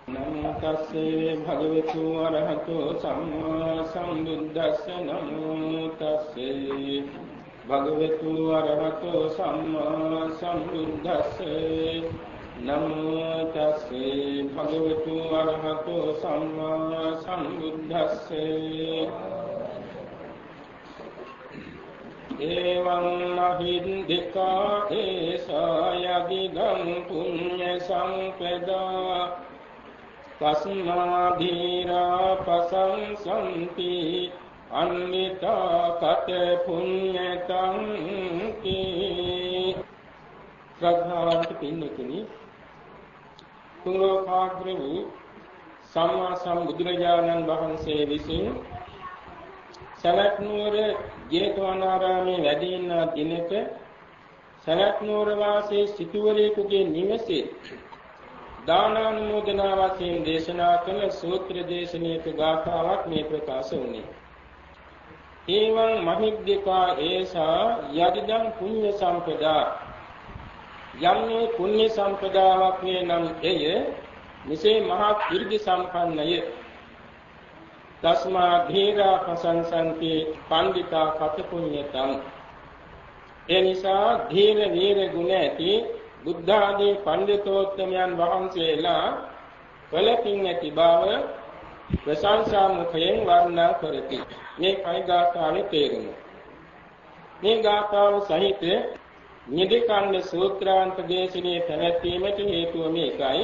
නමෝ තස්සේ භගවතු අරහතෝ සම්මා සම්බුද්දස්ස නමෝ තස්සේ භගවතු අරහතෝ සම්මා සම්බුද්දස්ස නමෝ තස්සේ භගවතු අරහතෝ සම්මා සම්බුද්දස්ස එවං මහින්దికා ඒසායදිදං පුඤ්ඤ සම්පදා තස්මා ධීරා පසංසන්ති අන්විතා කත පුඤ්ඤතං කී ශ්‍රද්ධාවන්ත පින්තුනි තුන් ලෝකාග්‍රවී සම්මා සම්බුදුරජාණන් වහන්සේ විසින් සවැත් නුවර ජේතවනාරාමේ වැඩ ඉන්න දිනක සවැත් නුවර වාසී සිටුවරයෙකුගේ නිවසේ දානානුමෝදනා වශයෙන් දේශනා කළ සූත්‍ර දේශනාවක ගාථාවක් මේ ප්‍රකාශ වුණේ. ඒවං මහිද්దికා ඒසා යදිදං පුඤ්ඤ සම්පදා යම්නේ පුඤ්ඤ සම්පදාවක් වේ නම් එය මෙසේ මහා කීර්ති සම්පන්නය. තස්මා ධීරා පසංසන්ති පණ්ඩිතා කත පුඤ්ඤතං එනිසා ධීර වීර ගුණ ඇති බුද්ධ ආදී පඬිතෝත්තමයන් වහන්සේලා කලකින් ඇති බව ප්‍රශංසා මුඛයෙන් වර්ණනා කරති. මේ කයි ගාථාවේ තේරුම. මේ ගාථාව සහිත නිදිකණ්ඩ සූත්‍රාන්ත දේශනාවේ පැවැත්වීමට හේතුව මේකයි.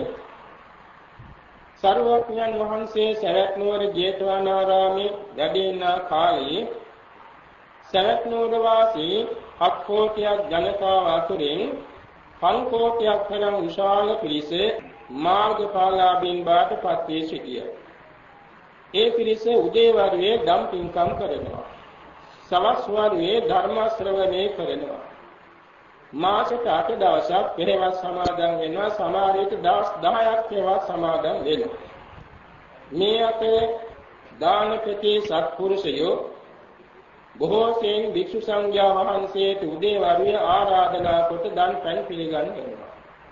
සර්වඥයන් වහන්සේ සවැත් නුවර ජේතවනාරාමේ වැඩ ඉන්න කාලයේ සවැත් නුවර වාසී 7 කෝටියක් ජනතාව අතුරින් 5 කෝටියක් තරම් විශාල පිරිස මාර්ගඵලාභීන් බවට පත් වී සිටියා. ඒ පිරිස උදේවරුේ දම් පින්කම් කරනවා. සවස් වරුේ ධර්ම ශ්‍රවණය කරනවා. මාසෙට 8 දවසක් පෙරවස් සමාදන් වෙනවා. සමහර විට දවස් 10ක් පෙරවස් සමාදන් වෙනවා. මේ අතර දානපති සත්පුරුෂයෝ බොහෝ සෙයින් භික්ෂු සංඝයා වහන්සේට උදේවරුේ ආරාධනා කොට දන් පැන් පිළිගන්නවා.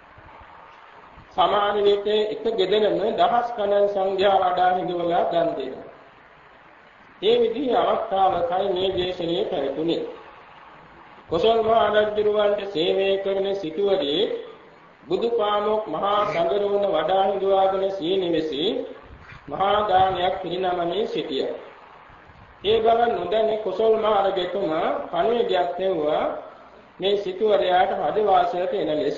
සමහර විට එක ගෙදරම දහස් ගණන් සංඝයා වඩා හිඳවලා දන් දෙනවා. මේ විදිහේ අවස්ථාවකයි මේ දේශනාවේ පැවතුනේ. කොසල් මහ රජුරවන්ට සේවය කරන සිටුවරේ බුදුපාමොක් මහා සංඝරවණ වඩා හිඳවාගෙන සී නිවසේ මහා දානයක් පිරිනමමින් සිටියා. ඒ බව නොදැන කොසල් මහ රජතුමා පණිවිඩයක් දෙවුවා මේ සිටුවරයාට හදවාසයට එන ලෙස.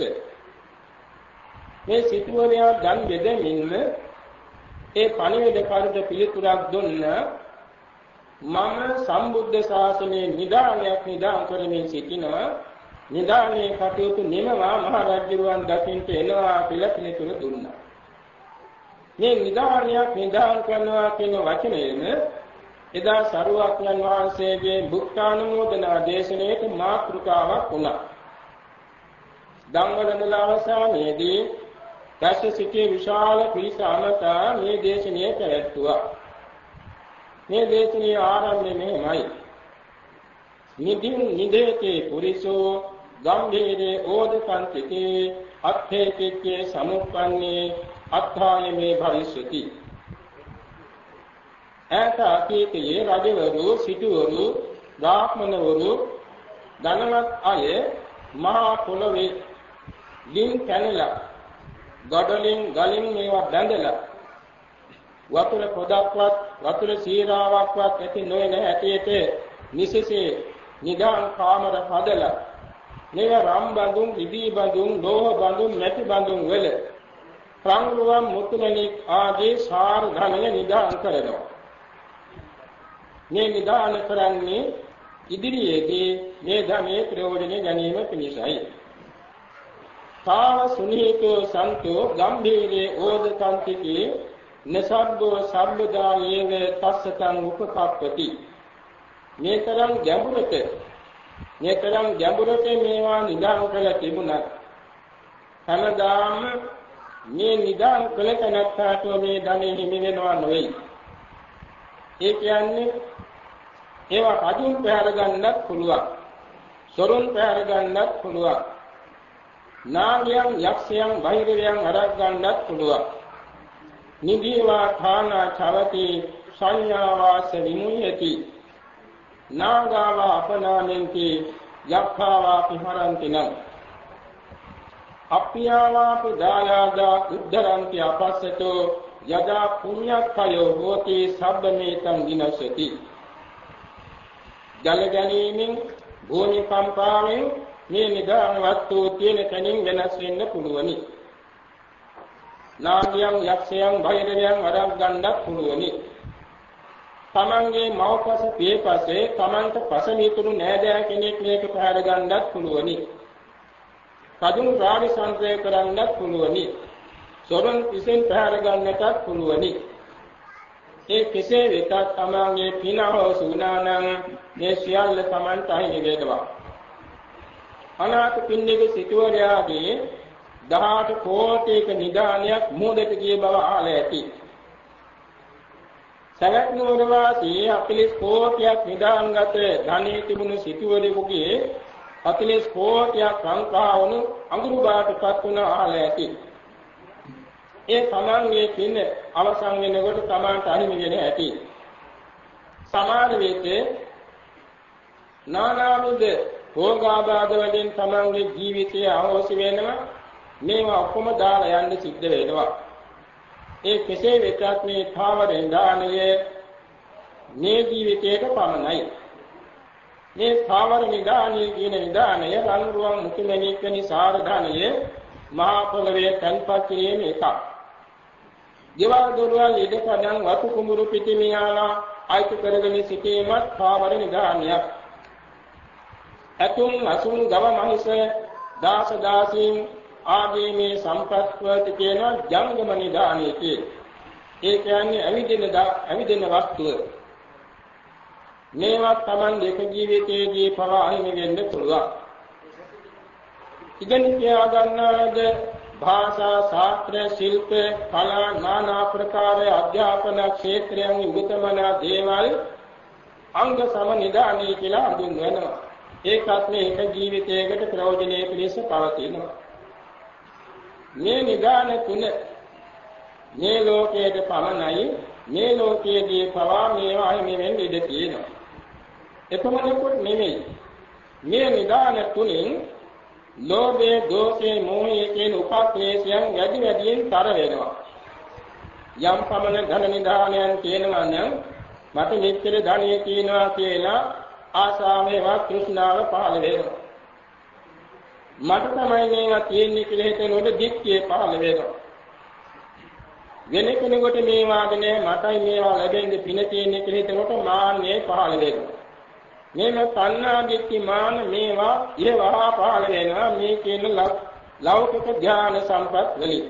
මේ සිටුවරයා දන් බෙදමින්ම ඒ පණිවිඩ කාර්ය පිළිතුරක් දුන්නා. මම සම්බුද්ධ ශාසනයේ නිදානයක් නිදාන් කරමින් සිටිනවා. නිදානේ කටයුතු නිමවා මහ රජුරුවන් දකින්ට එනවා කියලා පිළිතුර දුන්නා. මේ නිදානයක් නිදාන් කරනවා කියන වචනයම එදා සරුවක්ඥන් වහන්සේගේ බුක්ඛානුමෝදනා දේශනාවේ මාතෘකාවක් වුණා. ධම්මදනල අවසානයේදී දැස සිටි විශාල පිරිස අමතා මේ දේශනාව පැවැත්වුවා. මේ දේශනාවේ ආරම්භය මෙහෙමයි. නිදින් නිදේතේ පුරිසෝ ගම්භීරේ ඕදකන්තිකේ අත්ථේකිච්චේ සමුප්පන්නේ අත්ථායමේ භවිෂ්‍යති. ඈත අතීතයේ රජවරු සිටුවරු බ්‍රාහ්මණවරු ධනවත් අය මහා පොළොවේ ලින් කැනලා ගඩොලින් ගලින් මේවා බැඳලා වතුර පොදක්වත් වතුර සීරාවක්වත් ඇති නොවන හැටියට නිසසේ නිදාන් කාමර හදලා මේව රම් බඳුන් ඉදී බඳුන් ලෝහ බඳුන් නැති බඳුන් වල ප්‍රංගුවන් මුතුමැණික් ආදී සාර ධනය නිදාන් කරනවා. මේ නිදාන කරන්නේ ඉදිරියේදී මේ ධනයේ ප්‍රයෝජනෙ ගැනීම පිණිසයි. තාව සුනීතෝ සන්තෝ ගම්භීරේ ඕදකන්තිකේ නසබ්බෝ සබ්බදා යේව තස්සතං උපකප්පති. මේතරම් ගැඹුරට මේවා නිදාන් කළ තිබුණා. හැමදාම මේ නිදාන් කළ තැනට මේ ධනෙ හිමි වෙනවා නෙවෙයි. ඒ කියන්නේ ඒවා රජුන් පැහැර ගන්නත් පුළුවන්. සොරුන් පැහැර ගන්නත් පුළුවන්. නාගයන් යක්ෂයන් බහිරවයන් අරක් ගන්නත් පුළුවන්. නිදීවා ථානා චවති සංඥාවාස විමුයති නාගාවා අපනාමෙන්ති යක්ඛාවා පිහරන්ති නම් අප්පියාවාපි දායාදා උද්ධරන්ති අපස්සතෝ යදා පුඤ්ඤක්ඛයෝ හෝති සබ්බමේතං විනසති ජල ගැනීමෙන් භූමි කම්පාවෙන් මේ නිදාන වස්තු තියෙන තැනින් වෙනස් වෙන්න පුළුවනි. නාගයන් යක්ෂයන් බයිරයන් වරක් ගන්නත් පුළුවනි. තමන්ගේ මව්පස පියපසේ තමන්ට පසමිතුරු නෑදෑ කෙනෙක් මේක පැහැර ගන්නත් පුළුවනි. කදුන් රාගසංසය කරන්නත් පුළුවනි. සොරන් පිසෙන් පැහැර ගන්නටත් පුළුවනි. ඒ කෙසේ වෙතත් තමන්ගේ පිනව සුණානම් මේ සියල්ල තමන්ට අහිමි වේදවා. අනාථ පින්ඩික සිටුවරයාගේ 18 කෝටික නිදානයක් මොහොතට ගිය බව ආලා ඇති. සවැත් නුවර වාසී 40 කෝටියක් නිදාන්ගත ධනෙ තිබුණු සිටුවරයෙකුගේ 40 කෝටියක් ලංකා වුණු අඟුරු බාටපත් වුණ ආලා ඇති. ඒ තමන්ගේ පින අවසන් වෙනකොට තමන්ට අහිමි වෙන ඇති. සමාන විට නානාවිද භෝගාබාධ වලින් තමන්ගේ ජීවිතය අවශ්‍ය වෙනවා. මේවා ඔක්කොම දාලා යන්න සිද්ධ වෙනවා. ඒ කෙසේ වෙතත් මේ ථාවරෙන් දානයේ මේ ජීවිතයට පමණයි. මේ ථාවර නිදානයේ කියන නිදානය රන්රුවන් මුතුමැණික් වැනි සාර ධානයේ මහා පොළවේ තන්පත් කිරීම එකක්. දේවල් දොරවල් ඉදකඩන් වතු කුඹුරු පිටිමියාලා අයිති කරගෙන සිටීමත් ථාවර නිදානයක්. අතුන් අසුන් ගව මහිස දාස දාසීන් ආදී මේ සම්පත්වත කියන ජංගම නිදානයේ කියන. ඒ කියන්නේ ඇවිදින වස්තුව. මේවා Taman දෙක ජීවිතයේදී පවා අහිමි වෙන්න පුළුවන්. ඉගෙන කියා ගන්නාද භාෂා ශාස්ත්‍ර ශිල්ප කලා নানা ප්‍රකාර අධ්‍යාපන ක්ෂේත්‍රයන් උගතමන දේවල් අංග සම නිදානයේ කියලා හඳුන්වනවා. ඒකත් මේක ජීවිතයකට ප්‍රයෝජනෙයි පිණිස පවතිනවා. මේ නිදාන තුන මේ ලෝකයේ පමණයි. මේ ලෝකයේදී පවා මේවා අහිමි වෙන්න ඉඩ තියෙනවා. එපමණකුත් නෙමෙයි. මේ නිදාන තුنين ලෝභය, දෝෂය, මෝහය කියන උපක්ලේශයන් වැඩි වැඩියෙන් තර වෙනවා. යම් පමණ ධන නිදානයන් කියනවා නම් මට මෙච්චර ධනිය තියෙනවා කියලා ආසාවේවත් තෘෂ්ණාව පහළ වෙනවා. මට තමයි මේවා තියෙන්නේ කියලා හිතනකොට දික්කිය පහළ වෙනවා. වෙන කෙනෙකුට මේවාද නෑ මටයි මේවා ලැබෙන්නේ පින තියෙන්නේ කියලා හිතනකොට මාන්නය පහළ වෙනවා. මේව තණ්හා දික්කි මාන මේවා ඉරවහා පහළ වෙනවා මේ කියන ලෞකික ධ්‍යාන සම්පත් වලින්.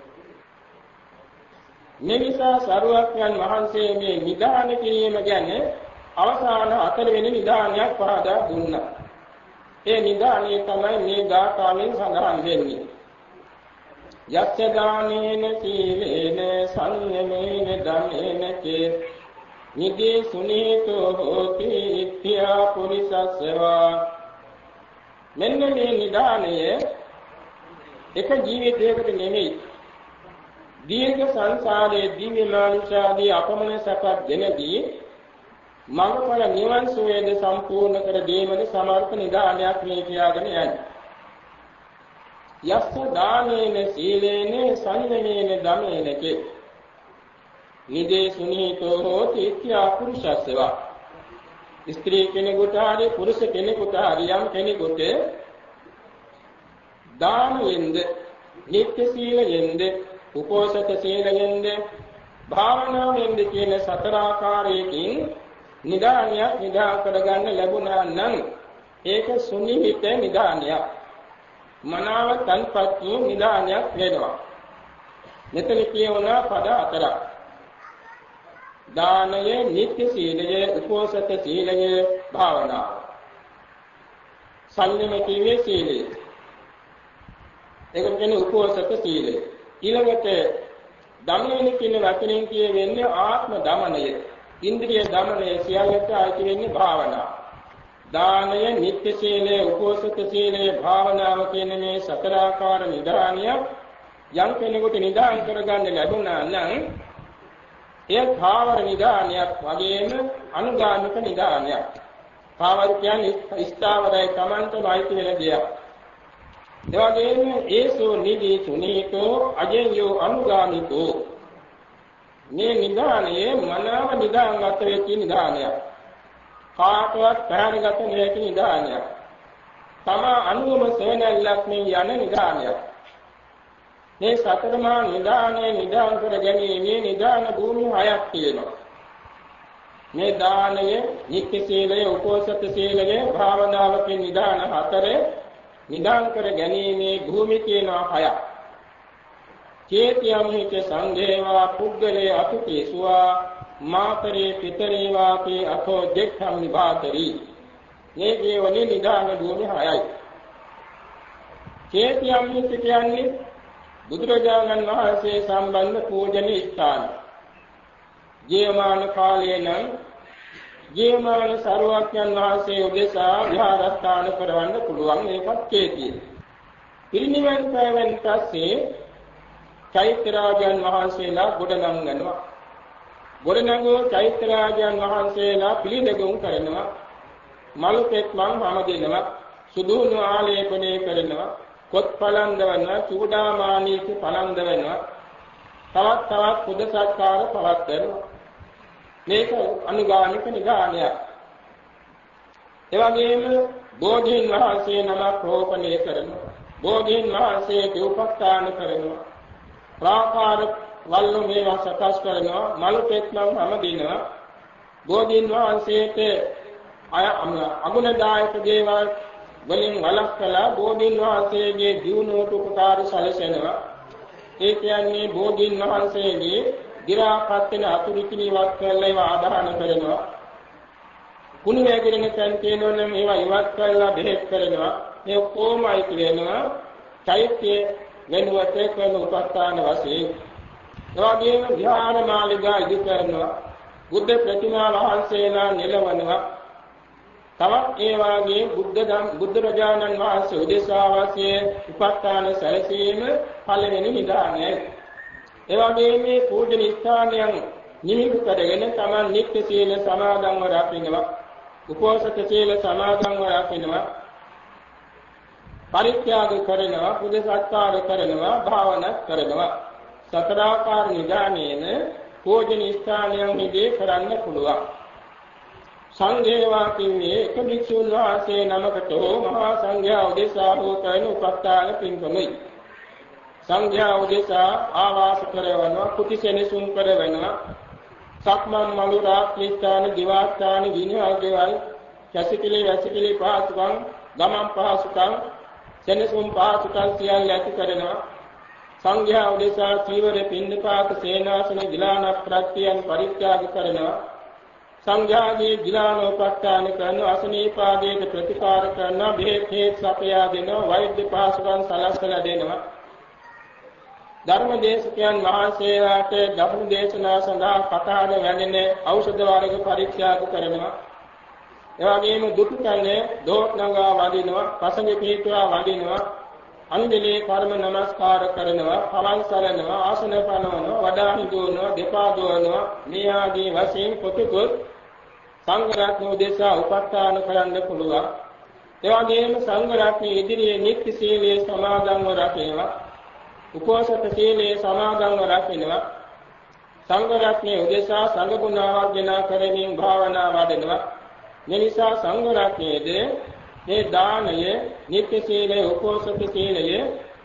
මේ නිසා සරුවක්යන් වහන්සේ මේ නිදාන කිරීම ගැන අවසාන 4 වෙනි නිදානයක් පහදා දුන්නා. ඒ නිදානේ තමයි මේ ගාථාවෙන් සඳහන් වෙන්නේ. යස්ස දානේන සීලේන සංයමේන ධම්මේන චේ නිදී සුනීතෝ හෝති ඉත්‍යා පුරිසස්සවා. මෙන්න මේ නිදානය එක ජීවිතයකට නෙමෙයි. දීර්ඝ සංසාරයේ දිව්‍ය මානුෂාදී අපමණ සැපක් දෙනදී මඟඵල නිවන් සුවේද සම්පූර්ණ කර දීමේ සමර්ථ නිදානයක් මේ කියාගෙන යන්නේ. යස්ස දානේන සීලේන සංයමේන ධම්මේන චේ නිදේ සුනීතෝ හෝති ඉත්‍යා පුරුෂස්සවා. ස්ත්‍රී කෙනෙකුට හරි පුරුෂ කෙනෙකුට හරි යම් කෙනෙකුට දානෙන්ද නිත්‍ය සීලයෙන්ද උපෝසත සීලයෙන්ද භාවනාවෙන්ද කියන 4 ආකාරයකින් නිදානියක් නිදා කරගන්න ලැබුණා නම් ඒක සුනිහිත නිදානියක්. මනාව තන්පත් වූ නිදානියක් වෙනවා. මෙතන කියවන පද 4ක්. දානය, නිත්‍ය සීලය, උපෝසත සීලය, භාවනාව. සංයම කියේ සීලය. ඒක කියන්නේ උපෝසත සීලය. ඊළඟට දමනය කියන වචනෙන් කියවෙන්නේ ආත්ම දමනය. ඉන්ද්‍රිය දමනය සියල්ලට අයිති වෙන්නේ භාවනාව. දානය, නිත්‍ය සීලය, උපෝසත සීලය, භාවනාව කියන මේ 4 ආකාර නිදානිය යම් කෙනෙකුට නිදාන් කරගන්න ලැබුණා නම් එය භාවර නිදානයක් වගේම අනුගාමික නිදානයක්. භාවර කියන්නේ ස්ථාවරයි Tamanටමයි වෙන දෙයක්. ඒ වගේම ඒසෝ නිදී තුනීතෝ අජඤ්ඤෝ අනුගාමිකෝ. මේ නිදානයේ මනාව නිදාන්ගත වෙච්ච නිදානයක්. කාටවත් පැහැරගත නොහැකි නිදානයක්. තමා අනුවම සේනල්ලක් මේ යන නිදානයක්. මේ සතරමා නිදානේ නිදාන් කර ගැනීමේ නිදාන භූමි 6ක් තියෙනවා. මේ දානය, නිත්‍ය සීලය, උපෝසත සීලය, භාවනාවකින් නිදාන 4 නිදාන් කර ගැනීමේ භූමි තියෙනවා 6ක්. චේතියම්හිච සංඝේවා පුද්ගලේ අතුකේසුවා මාතරේ පිතරේ වාපේ අතෝ දෙක්ඛම් නිබාතරි. මේ ජීවනයේ නිදාන භූමි 6යි. චේතියම්හිච කියන්නේ බුදුරජාණන් වහන්සේ සම්බන්ධ පූජනීය ස්ථාන. ජීවමාන කාලයේ නම් ජීවමාන සරුවක්යන් වහන්සේ උදෙසා විහාරස්ථාන කරවන්න පුළුවන් ඒකත් චේතිය. පිරිනිවන් පෑවෙන් පස්සේ චෛත්‍යරාජයන් වහන්සේලා ගොඩනංගනවා. ගොඩනංගෝ චෛත්‍යරාජයන් වහන්සේලා පිළිදෙගුම් කරනවා. මලු පෙත්මන් වමදිනවා. සුදුහුණු ආලේපනය කරනවා. කොත් පලන්දවනවා. චූඩාමානීක පලන්දවනවා. තවත් පුද සත්කාර පවත්වනවා. මේක අනුගාමික නිදානයක්. ඒ වගේම බෝධීන් වහන්සේ නමක් රෝපණය කරනවා. බෝධීන් වහන්සේට උපස්ථාන කරනවා. ප්‍රාකාර වල්ලු මේවා සකස් කරනවා. මලු පෙත්මන් හැමදිනවා. බෝධීන් වහන්සේට අගුණදායක දේවල් වලින් වළක්වලා බෝධීන් වහන්සේගේ දියුණුවට උපකාර සැලසෙනවා. ඒ කියන්නේ බෝධීන් වහන්සේගේ දි รา පත් වෙන අතුරුකිනි ඉවත් කරලා ඒවා ආදාහන කරනවා. කුණු වැగిරෙන තැන් තියෙනවනම් ඒවා ඉවත් කරලා බෙහෙත් කරනවා. මේ කොහොමයි කියනවා චෛත්‍ය වෙනුවට කරන උපස්ථාන වශයෙන්. ඒ වගේම විහාර මාලිගා ඉදි කරනවා. බුද්ධ ප්‍රතිමා වහන්සේලා නිලවනවා. තවත් ඒ වාගේ බුද්ධ රජාණන් වහන්සේ උදෙසා වාසයේ උපස්ථාන සැලසීම පළවෙනි නිදානයයි. ඒ වගේම මේ පූජන ස්ථානයන් නිමිති කරගෙන තමන් නිත්‍ය සීල සමාදන්ව රකින්නවා. උපෝසත සීල සමාදන්ව රකින්නවා. පරිත්‍යාග කරනවා, පුද සත්කාර කරනවා, භාවනා කරනවා. සතරාකාර නිදානයේන පූජන ස්ථානයන් නිදී කරන්න පුළුවන්. සංඝේවා කින්නේ එක භික්ෂුන් වහන්සේ නමකට මහා සංඝයා උදෙසා හෝ කරන උපස්ථාන පින්කමයි. සංඝයා උදෙසා ආවාස කරවනවා, කුටි සෙනසුන් කරවනවා, සක්මන් මළු රාත්‍රී ස්ථාන, දිවාස්ථාන, ගිනිහල්ගෙවල්, කැසිකිලි වැසිකිලි පහසුකම්, ගමන් පහසුකම්, සෙනසුන් පහසුකම් සියල්ල ඇති කරනවා. සංඝයා උදෙසා චීවර, පින්ඩපාත, සේනාසන, ගිලාන ප්‍රත්‍යයන් පරිත්‍යාග කරනවා. සංඝයාගේ ගිලානෝපස්ථාන කරන අසනීපාදයට ප්‍රතිකාර කරන බෙහෙත් සපයා දෙනවා. වෛද්‍ය පහසුකම් සලස්සලා දෙනවා. ධර්මදේශකයන් වහන්සේලාට ධර්ම දේශනා සඳහා කතාන වැඳෙන ඖෂධ වර්ග පරීක්ෂා කරනවා. ඒ වගේම දුටු කන්නේ දෝත් නංගා වදිනවා, පසඟ පිටුවා වදිනවා, අංජලී කර්ම නමස්කාර කරනවා, පවන් සරනවා, ආසන පනවනවා, වඩා හිඳුනවා, දෙපා දුවනවා. මේ ආදී වශයෙන් කොටුකොත් සංඝ රත්න උදෙසා උපස්ථාන කරන්න පුළුවන්. ඒ වගේම සංඝ රත්න ඉදිරියේ නිත්‍ය සීලයේ සමාදන්ව රැකෙනවා. උපෝසත සීලයේ සමාදන්ව රැකෙනවා. සංඝ රත්නයේ උදෙසා සංඝ ගුණ ආවර්ජනා කරමින් භාවනා වඩනවා. මේ නිසා සංඝ රත්නයේදී මේ දානය, නිත්‍ය සීලය, උපෝසත සීලය,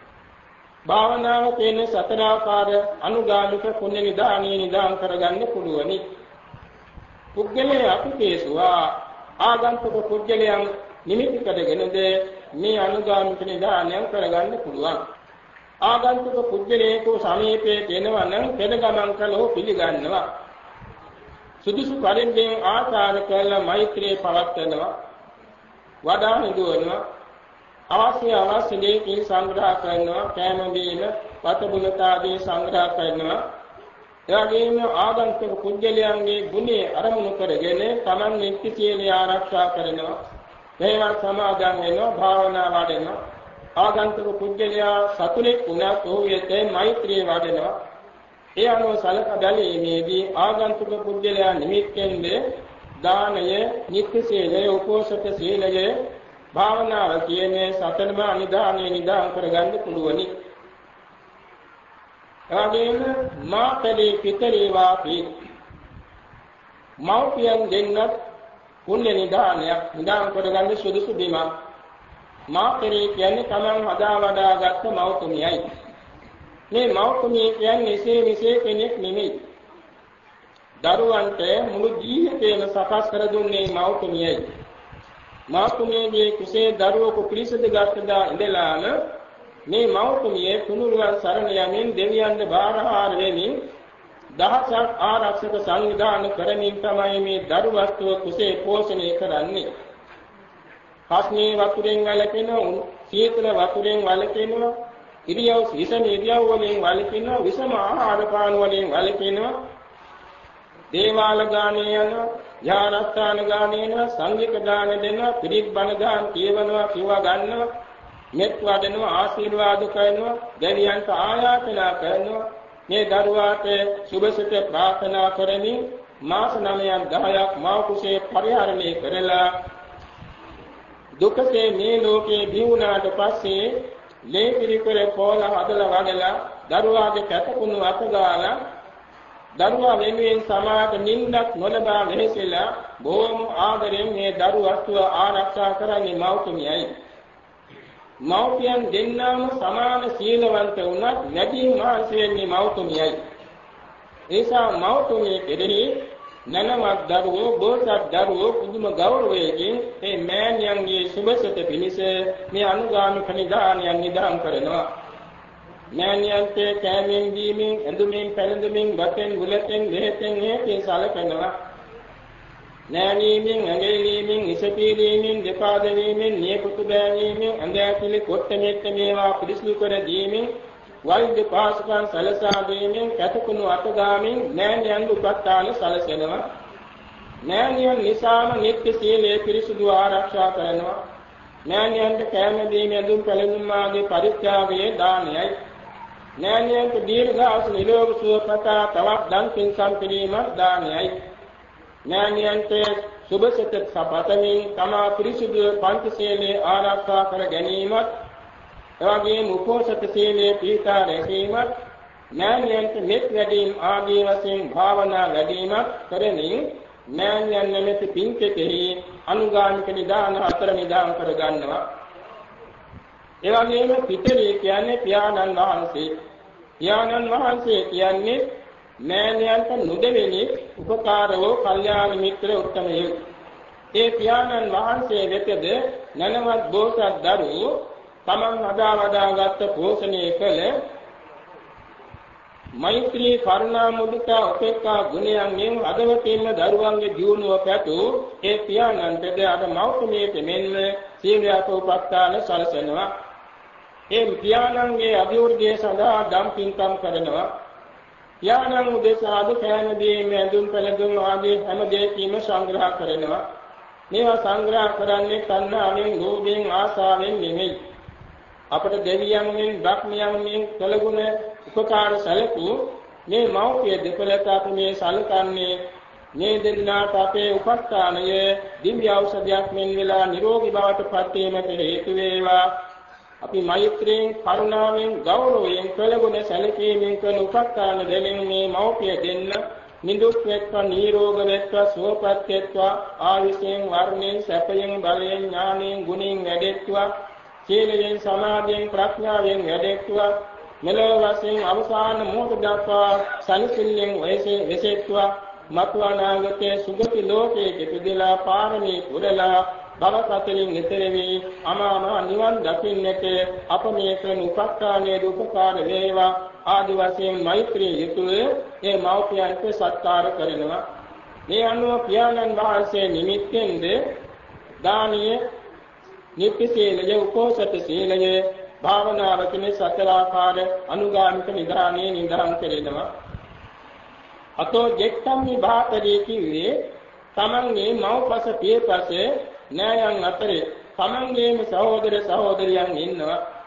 භාවනාව කියන සතරාකාර අනුගාමික පුණ්‍ය නිදානීය නිදාන් කරගන්න පුළුවනි. පුද්ගලයා අපකේසුවා ආගන්තුක පුද්ගලයන් නිමිති කරගෙනද මේ අනුගාමික නිදානයන් කරගන්න පුළුවන්. ආගන්තුක පුද්ගලයෙකු සමීපයේ දෙනවා නම් පෙර ගමන් කළෝ පිළිගන්නවා. සුදුසු පරිද්දෙන් ආචාර කළ මෛත්‍රිය පවත්වනවා. වඩා හිඳුවනවා. අවශ්‍ය දේකින් සංග්‍රහ කරනවා. කෑම බීම වතබුලතාදී සංග්‍රහ කරනවා. එවැගේම ආගන්තුක පුද්ගලයන්ගේ ගුණය අරමුණු කරගෙන තමන් නිත්‍ය සීලය ආරක්ෂා කරනවා. ඒවා සමාදන් වෙනවා, භාවනා වඩනවා. ආගන්තුක පුද්ගලයා සතුලෙක් වුණත් ඔහු වෙත මෛත්‍රිය වඩනවා. ඒ අනුව සලක බැලීමේදී ආගන්තුක පුද්ගලයා නිමිත්තෙන්ද දානය, නිත්‍ය සීලය, උපෝසත සීලය, භාවනාව කියන සතරම අනිදානය නිදාන් කරගන්න පුළුවනි. එවැගේම මාතලේ පිටරේ වාපි මෞපියන් දෙන්නත් පුණ්‍ය නිදානයක් නිදාන් කරගන්න සුදුසු බිමක්. මාතලේ කියන්නේ තමන් හදා වඩාගත් මෞතුමියයි. මේ මෞතුමිය කියන්නේ එසේ කෙනෙක් නෙමෙයි. දරුවන්ට මුළු ජීවිතේම සකස් කර දුන්නේ මෞතුමියයි. මෞතුමියගේ කුසේ දරුවෙකු පිළිසඳ ගත්තදා ඉඳලාම මේ මෞතුමිය තුනුරුවන් සරණ යමින් දෙවියන්ගේ බාරහාර වෙමින් දහසක් ආරක්ෂක සංවිධාන කරමින් තමයි මේ දරුවත්ව කුසේ පෝෂණය කරන්නේ. කස්නේ වතුරෙන් වැළකෙනවා, සීතල වතුරෙන් වැළකෙනවා, විෂම ඉරියව් වලින් වැළකෙනවා, විෂම ආහාර පාන වලින් වැළකෙනවා. දේවාල ගානේ යනවා, ඥානස්ථාන ගානේ යනවා, සංඝික දාන දෙනවා, පිරිත් බණ දාන කියවනවා, කිව්වා ගන්නවා, මෙත් වඩනවා, ආශිර්වාද කරනවා, දෙවියන්ට ආයාචනා කරනවා. මේ දරුවාට සුභසිත ප්‍රාර්ථනා කරමින් මාස 9ක් 10ක් මව කුසේ පරිහරණය කරලා දුකසේ මේ ලෝකේ බිවුනාට පස්සේ ලේ පිරිකර පොළ හදලා වඩලා දරුවාගේ කැතකුණු අතගාලා දරුවා වෙනුවෙන් සමාජ නින්දක් නොලබා වෙහෙසලා බොහොම ආදරෙන් මේ දරුවත්ව ආරක්ෂා කරන්නේ මව්තුමියයි. මව්පියන් දෙන්නාම සමාන සීලවන්ත වුණත් නැදී මහන්සි වෙන්නේ මව්තුමියයි. ඒසා මව්තුමිය කෙරෙහි නනවත් දරුවෝ බෝසත් දරුවෝ පුදුම ගෞරවයෙන් මේ මෑණියන්ගේ සුභසත පිණිස මේ අනුගාමික නිදානයන් නිදාන් කරනවා. මෑණියන්ට කෑමෙන් දීමෙන් ඇඳුමින් පැළඳුමින් වතෙන් බුලතෙන් දෙහෙතෙන් හේතෙන් සලකනවා. නෑනීමෙන් ඇඟිලීමෙන් ඉසපීලීමෙන් දෙපා දෙවීමෙන් නියපොතු බෑවීමෙන් ඇඳ ඇතුලේ කොට මෙට්ට මේවා පිළිසුදු කර දීමෙන් වෛද්‍ය පාසකම් සලසා දීමෙන් කැතකුණු අතගාමින් නෑනියන් උපස්ථාන සලසනවා. නෑනියන් නිසාම නිත්‍ය සීලයේ පිරිසුදු ආරක්ෂා කරනවා. නෑනියන්ට කෑම දීම ඇඳුම් පැළඳුම් ආදී පරිත්‍යාගයේ දානයයි. නෑනියන්ට දීර්ඝායුෂ නිරෝගී සුව පතා තවත් දන් පින්කම් කිරීමක් දානයයි. නෑනියන්ට සුභසිත සපතමින් තමා පිරිසුදු පංචශීලයේ ආරක්ෂා කර ගැනීමත් එවැගේම උපෝසත සීලයේ පිහිටා රැකීමත් නෑනියන්ට මෙත් වැඩීම් ආදී වශයෙන් භාවනා වැඩීමත් කරමින් නෑනියන් නැමැති පින්කෙතෙහි අනුගාමික නිදාන හතර නිදාන් කර ගන්නවා. එවැගේම පිටරේ කියන්නේ පියාණන් වහන්සේ. පියාණන් වහන්සේ කියන්නේ මෑණියන්ට නොදෙවෙනි උපකාරවෝ කල්යාණ මිත්‍ර උත්තමයෝ. ඒ පියාණන් වහන්සේ වෙතද නනවත් බෝසත් දරුවෝ තමන් හදා වඩාගත් පෝෂණය කළ මෛත්‍රී කරුණා මුදිතා උපේක්ඛා ගුණයන්ගෙන් අදවතින්ම දරුවන්ගේ ජීවණය පැතු ඒ පියාණන්ටද අද මෞතුමියට මෙන්ම සීලයක උපස්ථාන සලසනවා. ඒ පියාණන්ගේ අභිවෘද්ධිය සඳහා දම් පින්කම් කරනවා. පියාණන් උදෙසා අද කෑම දීම ඇඳුම් පැළඳුම් ආදී හැම දෙයක්ම සංග්‍රහ කරනවා. මේවා සංග්‍රහ කරන්නේ තණ්හාවෙන්, ලෝභයෙන්, ආසාවෙන් නෙමෙයි. අපට දෙවියන්ගෙන්, බ්‍රහ්මයන්ගෙන් කළගුණ උපකාර සැලකූ මේ මෞපිය දෙපළට අපි මේ සලකන්නේ මේ දෙන්නාට අපේ උපස්ථානය දිව්‍ය ඖෂධයක් මෙන් වෙලා නිරෝගී බවට පත් වීමට හේතු වේවා. අපි මෛත්‍රියෙන්, කරුණාවෙන්, ගෞරවයෙන් කළගුණ සැලකීමෙන් කරන උපස්ථාන දෙමින් මේ මෞපිය දෙන්න නිදුක් වෙත්වා, නිරෝග වෙත්වා, සුවපත් වෙත්වා, ආයුෂයෙන්, වර්ණයෙන්, සැපයෙන්, බලයෙන්, ඥානයෙන්, ගුණයෙන් වැඩෙත්වා, සීලයෙන්, සමාධියෙන්, ප්‍රඥාවෙන් වැඩෙත්වා, මෙලොව වශයෙන් අවසාන මොහොත දක්වා සනිසිල්ලෙන් වෙසෙත්වා, මතු අනාගතයේ සුගති ලෝකයේ ඉපදලා පාරමී පුරලා භවසතරින් ඈතර වී අමාමහ නිවන් දකින්නට අප මේ කරන උපස්ථානයේ උපකාර වේවා. ආදි වශයෙන් මෛත්‍රී යුතුය මේ මෞපියන්ට සත්කාර කරනවා. මේ අනුව පියාණන් වහන්සේ නිමිත්තෙන්ද දානීය, නිත්‍ය සීලය, උපෝසත සීලය, භාවනාව කියන සතරාකාර අනුගාමික නිදානේ නිදාන් කෙරෙනවා. අතෝ ජෙක්තම්මි භාතරී කිව්වේ තමන්ගේ මව්පස පියපස නෑයන් අතරේ තමන්ගේම සහෝදර සහෝදරියන් ඉන්නවා.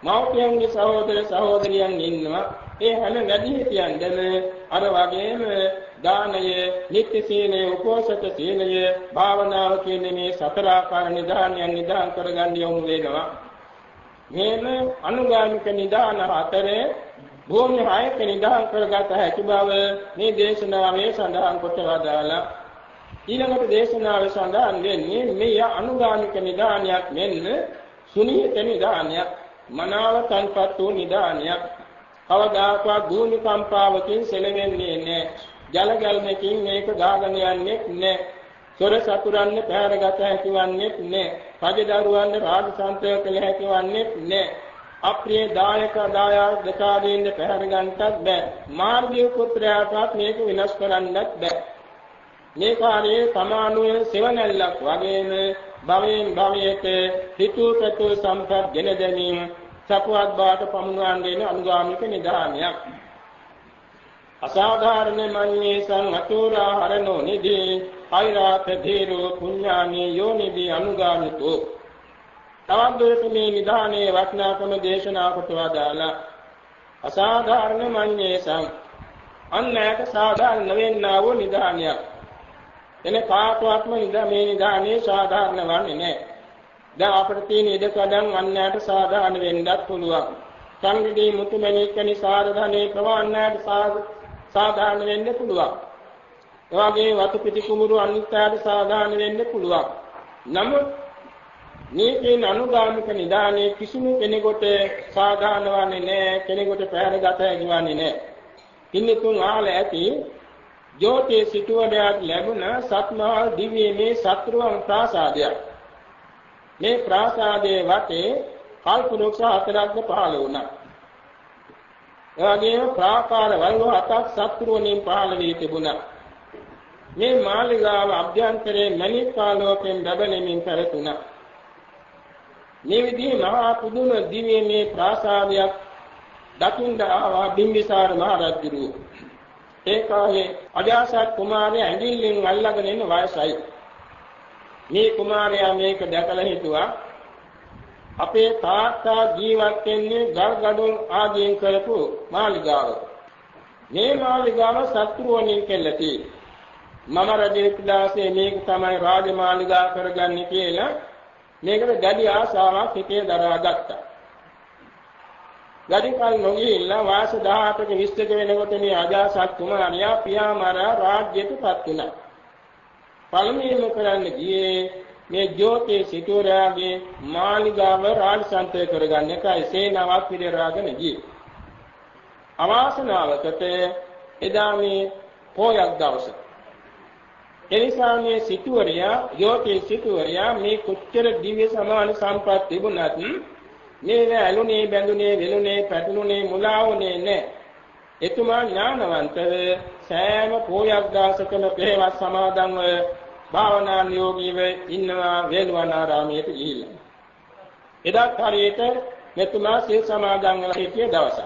මව්පියන්ගේ සහෝදර සහෝදරියන් ඉන්නවා. ඒ හැම වැඩිහිටියන්ටම අර වගේම දානය, නිත්‍ය සීලය, උපෝසත සීලය, භාවනාව කියන මේ සතර ආකාර නිදානයන් නිදාන් කරගන්න යොමු වෙනවා. මේන අනුගාමික නිදාන අතරේ භූමි හයක නිදාන් කරගත හැකි බව මේ දේශනාවේ සඳහන් කොට වදාලා ඊළඟට දේශනාවේ සඳහන් වෙන්නේ මේ අනුගාමික නිදානයක් මෙන්න සුනීත නිදානයක්, මනාව තන්පත් වූ නිදානයක්. කවදාකවත් භූමි කම්පාවකින් සෙලවෙන්නේ නැහැ. ජල ගැල්මකින් මේක ගාගෙන යන්නේ නැහැ. සොර සතුරන්න පැහැරගත හැකිවන්නේ නැහැ. රජදරුවන්ට රාජසන්තය කළ හැකිවන්නේ නැහැ. අප්‍රිය දායක දායාද දෙකාදීන්ද පැහැර ගන්නටත් බෑ. මාර්ගීය පුත්‍රයාටත් මේක විනාශ කරන්නත් බෑ. මේ කාර්යයේ සමානුව සෙවණැල්ලක් වගේම භවයෙන් භවයට හිතුවපතු සම්පත් ගෙන දෙමින් සපුවත් බාට පමුණුවන් දෙන අනුගාමික නිදානයක්. අසාධාරණ මන්නේ සංඅතුරා හරණෝ නිදී අයිරාත ධීරෝ පුඤ්ඤානී යෝනිදී අනුගාමිතෝ. තවදුරට මේ නිදානේ වටිනාකම දේශනා කොට වදාලා අසාධාරණ මන්නේ සං අන්නයට සාධාරණ වෙන්නා වූ නිදානයක්. එන කාටවත්ම මේ නිදානේ සාධාරණ වන්නේ නැහැ. දැන් අපිට තියෙන ඉඩකඩම් අන්නයට සාධාරණ වෙන්නත් පුළුවන්. සංගීතී මුතුමැණික්කනි සාධාරණේ ප්‍රවාහණයට සාධාරණ වෙන්න පුළුවන්. ඒ වගේ වතු පිටි කුඹුරු අනිත්‍යයට සාධාරණ වෙන්න පුළුවන්. නමුත් මේකේ අනුගාමික නිදානේ කිසිම කෙනෙකුට සාධාරණ වන්නේ නැහැ. කෙනෙකුට පැහැරගත හැකි වන්නේ නැහැ. ඉන්නතුන් ආල ඇති ජෝතේ සිටුවරයාට ලැබුණ සත්මහල් දිව්‍යමේ සත්‍රුවන් ප්‍රාසාදයක්. මේ ප්‍රාසාදයේ වටේ කල්පවෘක්ෂ හතරක්ද පහළ වුණා. එවැගේම ප්‍රාකාර වළලු හතක් සත්‍රුවණින් පහළ වී තිබුණා. මේ මාලිගාව අභ්‍යන්තරයේ මණික් ආලෝකයෙන් බබලමින් පැවතුණා. මේ විදිහේ මහා පුදුම දිව්‍යමය ප්‍රාසාදයක් දකින්න ආවා බිම්බිසාර මහ රජුගේ. ඒ කාලේ අජාසත් කුමාරයා ඇඟිල්ලෙන් අල්ලගෙන ඉන්න වයසයි. මේ කුමාරයා මේක දැකලා හිතුවා අපේ තාත්තා ජීවත් වෙන්නේ ගල්ගඩොල් ආදීන් කරපු මාලිගාවක. මේ මාලිගාව සත්‍රුවණින් කෙල්ලති. මම රජෙක් දාසේ මේක තමයි රාජමාලිගා කරගන්නේ කියලා මේකට දැඩි ආශාවක් හිතේ දරාගත්තා. වැඩි කල නොගිහිල්ලා වාස 18ක 20ක වෙනකොට මේ අජාසත් කුමාරයා පියාමරා රාජ්‍යයටපත් වුණා. පළමුවෙන්ම කරන්න ගියේ මේ ජෝතේ සිටුවරයාගේ මාලිගාව රාජසන්තය කරගන්න එකයි සේනාවක් පිළිරාගෙන ගියේ. අවාසනාවකට එදා මේ පොයක් දවස. එනිසා මේ සිටුවරයා ජෝතේ සිටුවරයා මේ කොච්චර දිව්‍ය සමාන සම්පත් තිබුණත් මේ ඇලුනේ බැඳුනේ වෙලුනේ පැටළුනේ මුලාවුනේ නැහැ. එතුමා ඥානවන්තව සෑම පොයක් දවසකම පෙරවස් සමාදන්ව භාවනා නියෝගීව ඉන්නවා වේළුවනාරාමයට ගිහිල්ලා. එදා හරියට මෙතුමා සිල් සමාදන් වෙලා සිටිය දවසක්.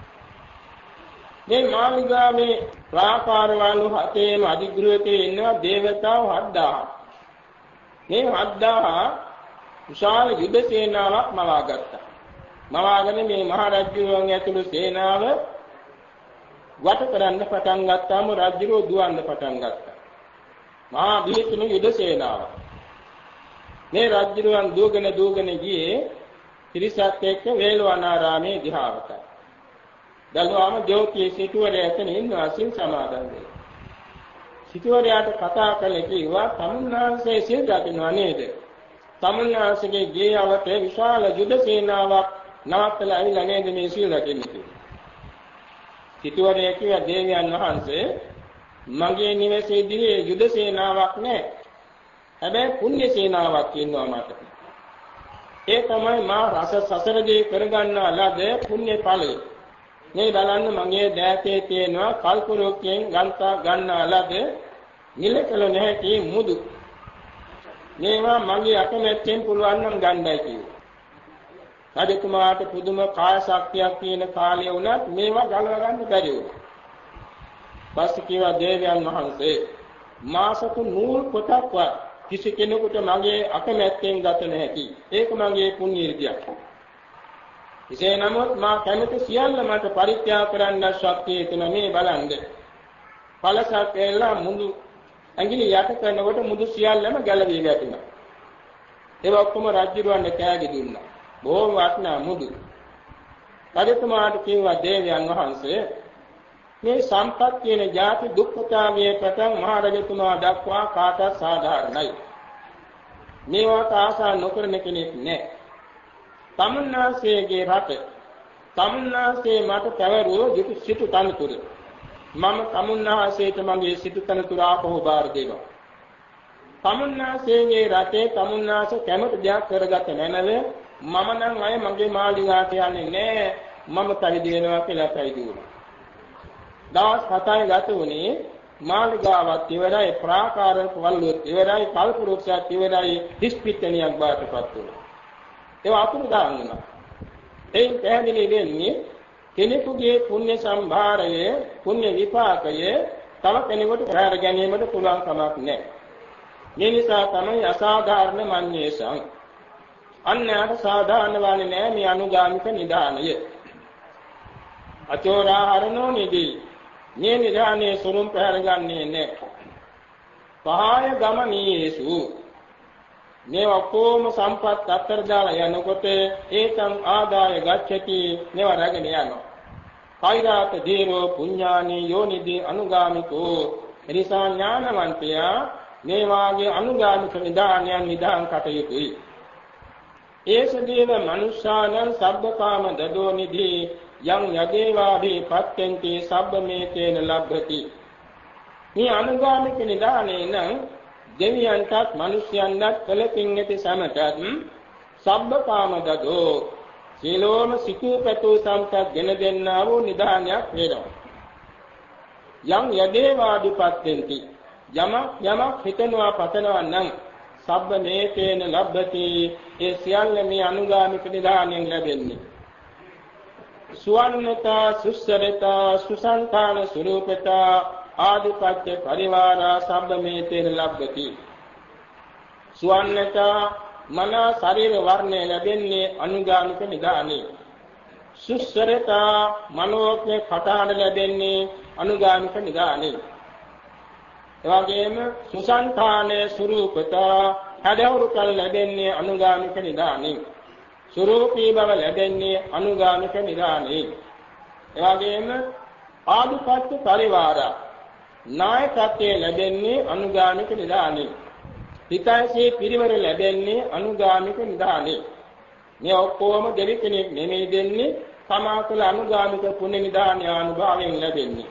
මේ මාලිගාවේ ප්‍රාකාරවල හතේම අධිගෘහයේ ඉන්නවා දේවතාවෝ 7000. මේ 7000 විශාල යුද සේනාවක් මවාගත්තා. මවාගෙන මේ මහරජුරුවන් ඇතුළු සේනාව වට කරන්න පටන් ගත්තාම රජුරෝ දුවන්න පටන් ගත්තා. මහා බිහිතුණු යුද සේනාව. මේ රජුරුවන් දුවගෙන ගියේ ත්‍රිසත් එක්ක වේළුවනාරාමේ දිහාවට. දල්වාම ජෝතිය සිටුවරය එතන ඉන්නවා සිල් සමාදන් වෙලා. සිටුවරයාට කතා කළේ කිව්වා තමුන්නාන්සේ සිල් රකින්නවා නේද? තමුන්නාන්සේගේ ගේයවට විශාල යුද සේනාවක් නවත්තලා ඇවිල්ලා නේද මේ සිල් රකින්නේ කියලා. සිටුවරයා කිව්වා දේවයන් වහන්සේ මගේ නිවසේදී යුද සේනාවක් නැහැ. හැබැයි පුණ්‍ය සේනාවක් ඉන්නවා මට. ඒ තමයි මා රස සසරදී කරගන්නා ලද පුණ්‍ය ඵලය. මේ බලන්න මගේ දෑතේ තියෙනවා කල්පරෝක්යෙන් ගන්නා ලද නිලකල නැති මුදු. මේවා මගේ අකමැත්තෙන් පුළුවන් නම් ගන්නයි කිව්වා. රජකුමාරට පුදුම කාය ශක්තියක් තියෙන කාලය වුණත් මේවා ගලව ගන්න බැරි වුණා. පස්සේ කිව්වා දේවයන් වහන්සේ මාසක නූල් පොතක්වත් කිසි කෙනෙකුට මගේ අකමැත්තෙන් ගත නොහැකි. ඒක මගේ පුණ්‍ය ඉර්ධියක්. එසේ නමුත් මා කැමති සියල්ල මට පරිත්‍යාග කරන්න ශක්තිය තුන මේ බලන්න. පළසක් එල්ලා මුදු ඇඟිලි යට කරනකොට මුදු සියල්ලම ගැලවී වැටුණා. ඒ ඔක්කොම රජුරවන්න කෑගි දුන්නා. බොහොම වටිනා මුදු. රජතුමාට කිව්වා දේවයන් වහන්සේ මේ සම්පත් කියන ಜಾති දුක්ඛතාවයේ පටන් මහරජතුමා දක්වා කාටත් සාධාරණයි. මේවට ආසා නොකරන කෙනෙක් නැහැ. තමුන්නාසේගේ රට තමුන්නාසේ මට පැවරුව යුතු සිටු තනතුරු මම තමුන්නාසේට මගේ සිටු තනතුරු ආපහු බාර දෙනවා. තමුන්නාසේගේ රටේ තමුන්නාස කැමති දෙයක් කරගත නැනව මම නම් අය මගේ මාලිගාට යන්නේ නැහැ. මම පැවිදි වෙනවා කියලා පැවිදි වුණා. දවස් 7යි ගත වුණේ මාලිගාවත් ඉවරයි, ප්‍රාකාරක වල්ලුවත් ඉවරයි, කල්පවෘක්ෂයත් ඉවරයි, දිස්පිට්ටනියක් බාටපත් වුණා. ඒවා අතුරුදාන් වුණා. එයින් පැහැදිලි වෙන්නේ කෙනෙකුගේ පුණ්‍ය සම්භාරය, පුණ්‍ය විපාකය තව කෙනෙකුට ප්‍රහාර ගැනීමට පුළුවන් කමක් නැහැ. මේ නිසා තමයි අසාධාරණ මඤ්ඤේසං. අන්‍යයට සාධාරණ වන්නේ නැහැ මේ අනුගාමික නිදානය. අචෝරාහරණෝ නිදී මේ නිදානේ සුරුම් ප්‍රහාර ගන්නේ නැහැ. පහය ගමනීයසු මේ ඔක්කොම සම්පත් අත්තර දාලා යනකොට ඒකං ආදාය ගච්ඡති මේව රැගෙන යනවා. කෛරාත දීරෝ පුඤ්ඤානි යෝනිදී අනුගාමිකෝ එනිසා ඥානවන්තයා මේ වාගේ අනුගාමික නිදානයන් නිදාන් කටයුතුයි. ඒසදීව මනුෂ්‍යානං සබ්බකාම දදෝ නිදී යං යදේවාභි පත්‍යන්ති සබ්බමේතේන ලබ්ධති. මේ අනුගාමික නිදානේ නම් දෙවියන්ටත් මිනිස්යන්ටත් කලකින් ඇති සමටත් සබ්බකාම දදෝ සීලෝම සිකුපතු සම්පත් ගෙන දෙන්නා වූ නිදානයක් වෙනවා. යම් යදේවාදිපත්තෙන්ති යමක් හිතනවා පතනවා නම් සබ්බ නේතේන ලබ්ධති ඒ සියල්ල මේ අනුගාමික නිදානෙන් ලැබෙන්නේ. සුවන්නතා සුස්සරතා සුසංකාන ස්වરૂපතා ආදිපත්‍ය පරිවාරා සබ්බමේතේන ලබ්ධති. සුවන්නතා මන ශරීර වර්ණය ලැබෙන්නේ අනුගාමික නිදානේ. සුස්සරතා මනෝඥ කටහඬ ලැබෙන්නේ අනුගාමික නිදානේ. එවැගේම සුසංඛානේ ස්වરૂපතා හැදවරු කල ලැබෙන්නේ අනුගාමික නිදානේ. ස්වરૂපී බව ලැබෙන්නේ අනුගාමික නිදානේ. එවැගේම ආදිපත්‍ය පරිවාරා නායකත්වයේ ලැබෙන්නේ අනුගාමික නිදානේ. හිතයිසේ පිරිවර ලැබෙන්නේ අනුගාමික නිදානේ. මේ ඔක්කොම දෙවි කෙනෙක් නෙමෙයි දෙන්නේ සමාකල අනුගාමික පුණ්‍ය නිදාන අනුභවයෙන් ලැබෙන්නේ.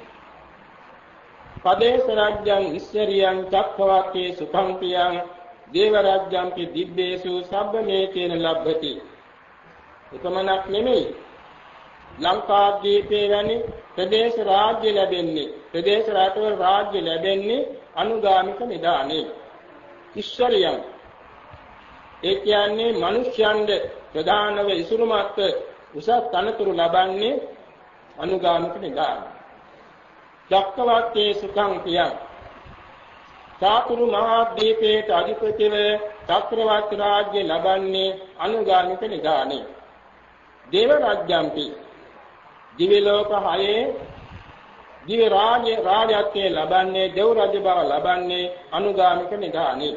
පදේශ රාජ්‍යං ඉස්සරියං චක්ඛවත්තේ සුඛං පියං දේව රාජ්‍යං පි දිබ්බේසු සබ්බමේතේන ලබ්ධති. එතමනක් නෙමෙයි ලංකාද්වීපයේ වැනි ප්‍රදේශ රාජ්‍ය ලැබෙන්නේ ප්‍රදේශ රටවල රාජ්‍ය ලැබෙන්නේ අනුගාමික නිදානේ. ඉස්සරියං ඒ කියන්නේ මිනිස්යන්ද ප්‍රධානව ඉසුරුමත් උසස් තනතුරු ලබන්නේ අනුගාමික නිදාන. චක්කවත්තේ සුඛං පියං චාතුරු මහා දීපේට අධිපතිව චක්‍රවර්ති රාජ්‍ය ලබන්නේ අනුගාමික නිදානේ. දේව රාජ්‍යම්පි දිව්‍ය ලෝක හයේ දිව්‍ය රාජ්‍යත්වයේ ලබන්නේ දෙව් රජ බව ලබන්නේ අනුගාමික නිදානේ.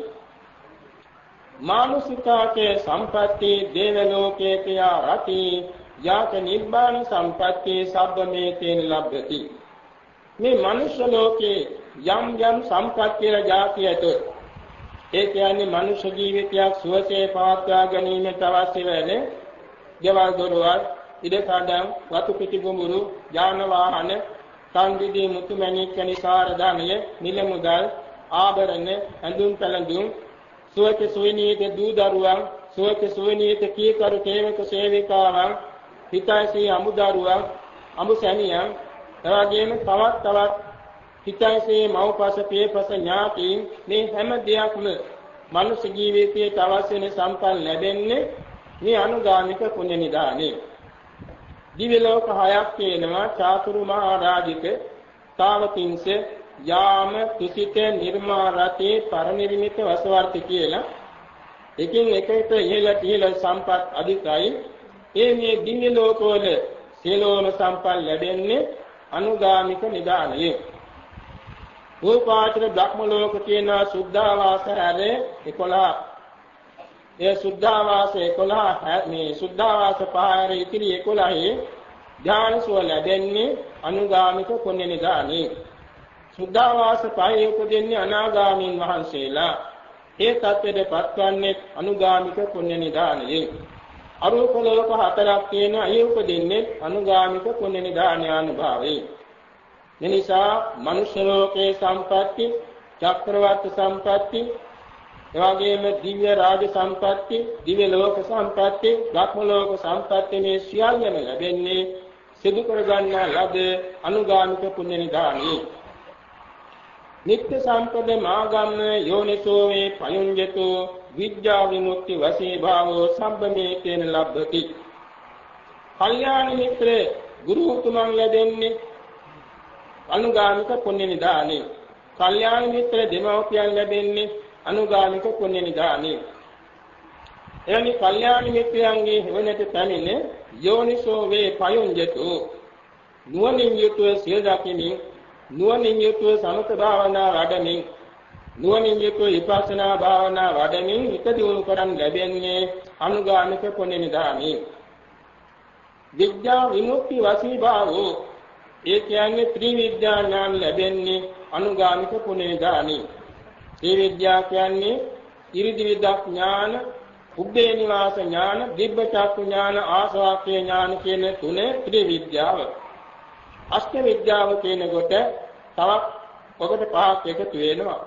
මානුසිකාකේ සම්පatti දේව ලෝකේ පියා රති යාත නිබ්බාන සම්පatti සබ්බමේතේන ලබ්ධති. මේ මනුෂ්‍ය ලෝකේ යම් සම්පත් කියලා જાතියට ඒ කියන්නේ මනුෂ්‍ය ජීවිතයක් සුවසේ පවත්වා ගැනීමට අවශ්‍ය වෙන දේවල් දොරවල් ඉඩකඩම් වතු පිටි ගොමුරු යාන වාහන සංවිධි මුතුමැණික් කනිකාර ධනය මිල මුදල් ආභරණ ඇඳුම් පැළඳුම් සුවක සුවිනීත දූ දරුවන් සුවක සුවිනීත කීකරු සේවක සේවිකාවන් හිතයිසී අමුදරුවන් අමුසැමියන් එවැගේම තවත් හිතයිසේ මව්පස පියපස ඥාතීන් මේ හැම දෙයක්ම මනුෂ්‍ය ජීවිතයේ අවශ්‍ය වෙන සම්පන්න ලැබෙන්නේ මේ අනුගාමික පුණ්‍ය නිදානේ. දිව්‍ය ලෝක හයක් තියෙනවා චාතුරු මහා රාජික තාවතිංස යාම තුසිත නිර්මාරතේ පරිනිර්මිත වසවර්ති කියලා එකින් එකට ඉහළ සම්පත් අධිකයි මේ දිව්‍ය ලෝකවල සියලෝම සම්පත් ලැබෙන්නේ අනුගාමික නිදානයේ. රූපාවචර බ්‍රහ්ම ලෝක කියන සුද්ධාවාස හැර 11. ඒ සුද්ධාවාස 11 මේ සුද්ධාවාස පහර ඉතිරි 11 ඥානසුව ලැබෙන්නේ අනුගාමික පුණ්‍ය නිදානේ. සුද්ධාවාස පහේ උපදින්නේ අනාගාමීන් වහන්සේලා. ඒ තත්ත්වයට පත්වන්නේ අනුගාමික පුණ්‍ය නිදානේ. අරූප ලෝක 4ක් තියෙන අය උපදින්නේ අනුගාමික පුණ්‍ය නිදානානුභාවයෙන්. එනිසා මනුෂ්‍ය ලෝකේ සම්පatti, චක්‍රවර්ති සම්පatti, එවැගේම දිව්‍ය රාජ සම්පatti, දිව්‍ය ලෝක සම්පatti, බ්‍රහ්ම ලෝක සම්පatti මේ සියල්ලම ලැබෙන්නේ සිදු කර ගන්නා ලද අනුගාමික පුණ්‍ය නිදානේ. නිත්‍ය සම්පද මාගම්ම යෝනිසෝ වේ පයුඤ්ජතු විද්‍යා විමුක්ති වශී භාවෝ සම්බමේතේන ලබ්ධති. කල්යාණ මිත්‍ර ගුරු උතුමන් ලැබෙන්නේ අනුගාමික පුණ්‍ය නිදානේ. කල්යාණ මිත්‍ර දෙමව්පියන් ලැබෙන්නේ අනුගාමික පුණ්‍ය නිදානේ. එවැනි කල්යාණ මිත්‍රයන්ගේ හේවනට පැමිණ යෝනිසෝ වේ පයුඤ්ජතු නුවණින් යුතුව සිය දකිමින්, නුවණින් යුතුව සමත භාවනා වඩමින්, නුවණින් යුතුව විපස්සනා භාවනා වඩමින් හිත දියුණු කරන් ලැබෙන්නේ අනුගාමික පුණ්‍ය නිදානේ. විද්‍යා විමුක්ති වශී භාවෝ ඒ කියන්නේ ත්‍රිවිද්‍යා ඥාන ලැබෙන්නේ අනුගාමික පුණ්‍ය නිදානේ. ත්‍රිවිද්‍යා කියන්නේ ඉරිදිවිදක් ඥාන, උබ්බේ නිවාස ඥාන, දිබ්බ චක්ඛු ඥාන, ආසවාක්ඛය ඥාන කියන තුනේ ත්‍රිවිද්‍යාව. අෂ්ට විද්‍යාව කියන කොට තවත් ඔකට පහක් එකතු වෙනවා.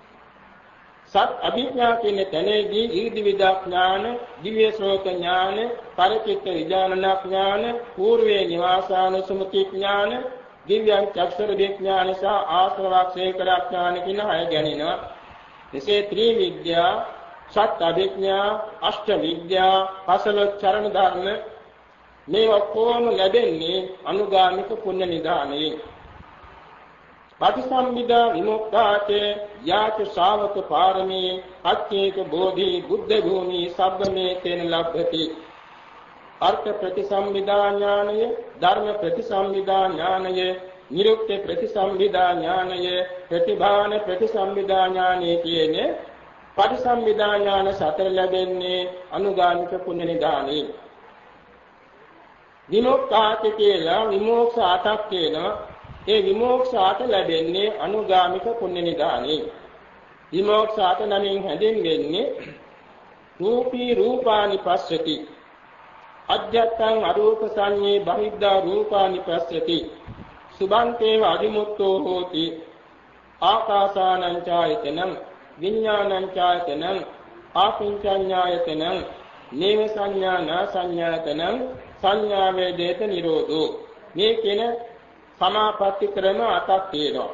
සත් අභිඥා කියන තැනේදී ඉරිදිවිදක් ඥාන, දිව්‍ය ශ්‍රෝත ඥාන, පරිචිත්ත විඥාන ඥාන, పూర్වේ නිවාසානුසුමති ඥාන, දිව්‍යං චක්ෂර විඥාන සහ ආශ්‍රවක්ෂය ඥාන කියන හය ගැනිනවා. එසේ ත්‍රිවිද්‍යා, සත් අභිඥා, අෂ්ට විද්‍යා, පසළොස් චරණ ධර්ම මේ ඔක්කොම ලැබෙන්නේ අනුගාමික පුණ්‍ය නිදානේ. පටිසම්භිදා විමුක්තාතේ යාච ශාවක පාරමී අච්චේක බෝධි බුද්ධ භූමි සබ්බමේ තේන ලබ්ධති. අර්ථ ප්‍රතිසම්භිදා ඥානය, ධර්ම ප්‍රතිසම්භිදා ඥානය, නිරුක්ති ප්‍රතිසම්භිදා ඥානය, ප්‍රතිභාන ප්‍රතිසම්භිදා ඥානය කියන්නේ පටිසම්භිදා ඥාන සතර ලැබෙන්නේ අනුගාමික පුණ්‍ය නිදානේ. විමුක්තාත කියලා විමෝක්ෂ 8ක් තියෙනවා. ඒ විමෝක්ෂ 8 ලැබෙන්නේ අනුගාමික පුණ්‍ය නිදානේ. විමෝක්ෂ 8 නමින් හැඳින්වෙන්නේ රූපී රූපානි පස්සති, අජ්ජත්තං අරූප සංඤේ බහිද්ධා රූපානි පස්සති, සුභන්තේව අදිමුත්තෝ හෝති, ආකාසානං ඡායතනං විඥානං ඡායතනං ආකින්චඤ්ඤායතනං නේව සංඥාන සංඥායතනං සංඥා වේදේත නිරෝධෝ. මේ කියන සමාපatti ක්‍රම 8ක් තියෙනවා.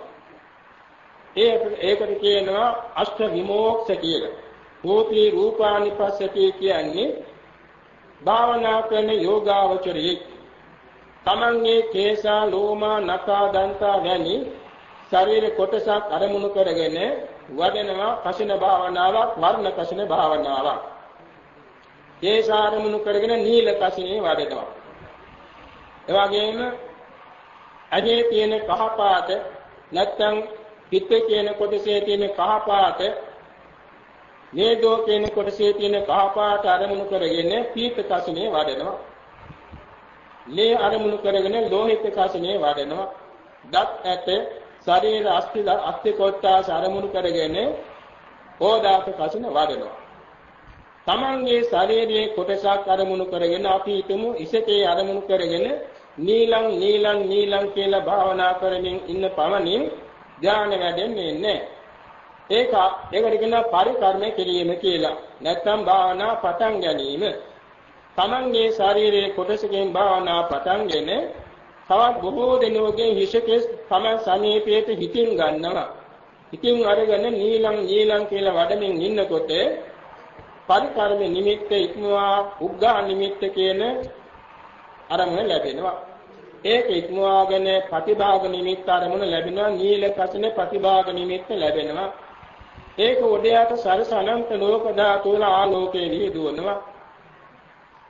ඒකට කියනවා අෂ්ඨ විමෝක්ෂ කියලා. රූපී රූපානි පස්සති කියන්නේ භාවනා කරන යෝගාවචරයේ තමන්ගේ කේසා ලෝමා නඛා දන්තා වැනි ශරීර කොටසක් අරමුණු කරගෙන වඩනවා කසින භාවනාවක්, වර්ණ කසින භාවනාවක්. කේසා අරමුණු කරගෙන නීල කසිනේ වඩනවා. එවැගේම අජේ තියෙන කහ පාට නැත්නම් පිටේ කියන කොටසේ තියෙන කහ පාට, නේදෝ කියන කොටසේ තියෙන කහ පාට අරමුණු කරගෙන පීත කසිනේ වඩනවා. ලේ අරමුණු කරගෙන ලෝහිත කසිනේ වඩනවා. දත් ඇට ශරීර අස්ථි කොටස් අරමුණු කරගෙන ඕදාත කසින වඩනවා. තමන්ගේ ශරීරයේ කොටසක් අරමුණු කරගෙන අපි හිතමු ඉසකේ අරමුණු කරගෙන නීලං නීලං නීලං කියලා භාවනා කරමින් ඉන්න පමණින් ධානය වැඩෙන්නේ නැහැ. ඒකට කියන පරිකර්ම කිරීම කියලා. නැත්නම් භාවනා පටන් ගැනීම. තමන්ගේ ශරීරයේ කොටසකින් භාවනා පටන්ගෙන තවත් බොහෝ දෙනෙකුගේ හිසකේ තමන් සමීපයට හිතින් ගන්නවා. හිතින් අරගෙන නීලං නීලං කියලා වඩමින් ඉන්නකොට පරිකර්ම නිමිත්ත ඉක්මවා උග්ගා නිමිත්ත කියන අරමුණ ලැබෙනවා. ඒක ඉක්මවාගෙන ප්‍රතිභාග නිමිත්ත අරමුණ ලැබෙනවා. නීල කසින ප්‍රතිභාග නිමිත්ත ලැබෙනවා. ඒක උඩයට සරස අනන්ත ලෝක ධාතු වල ආලෝකයේ විහිදුවනවා.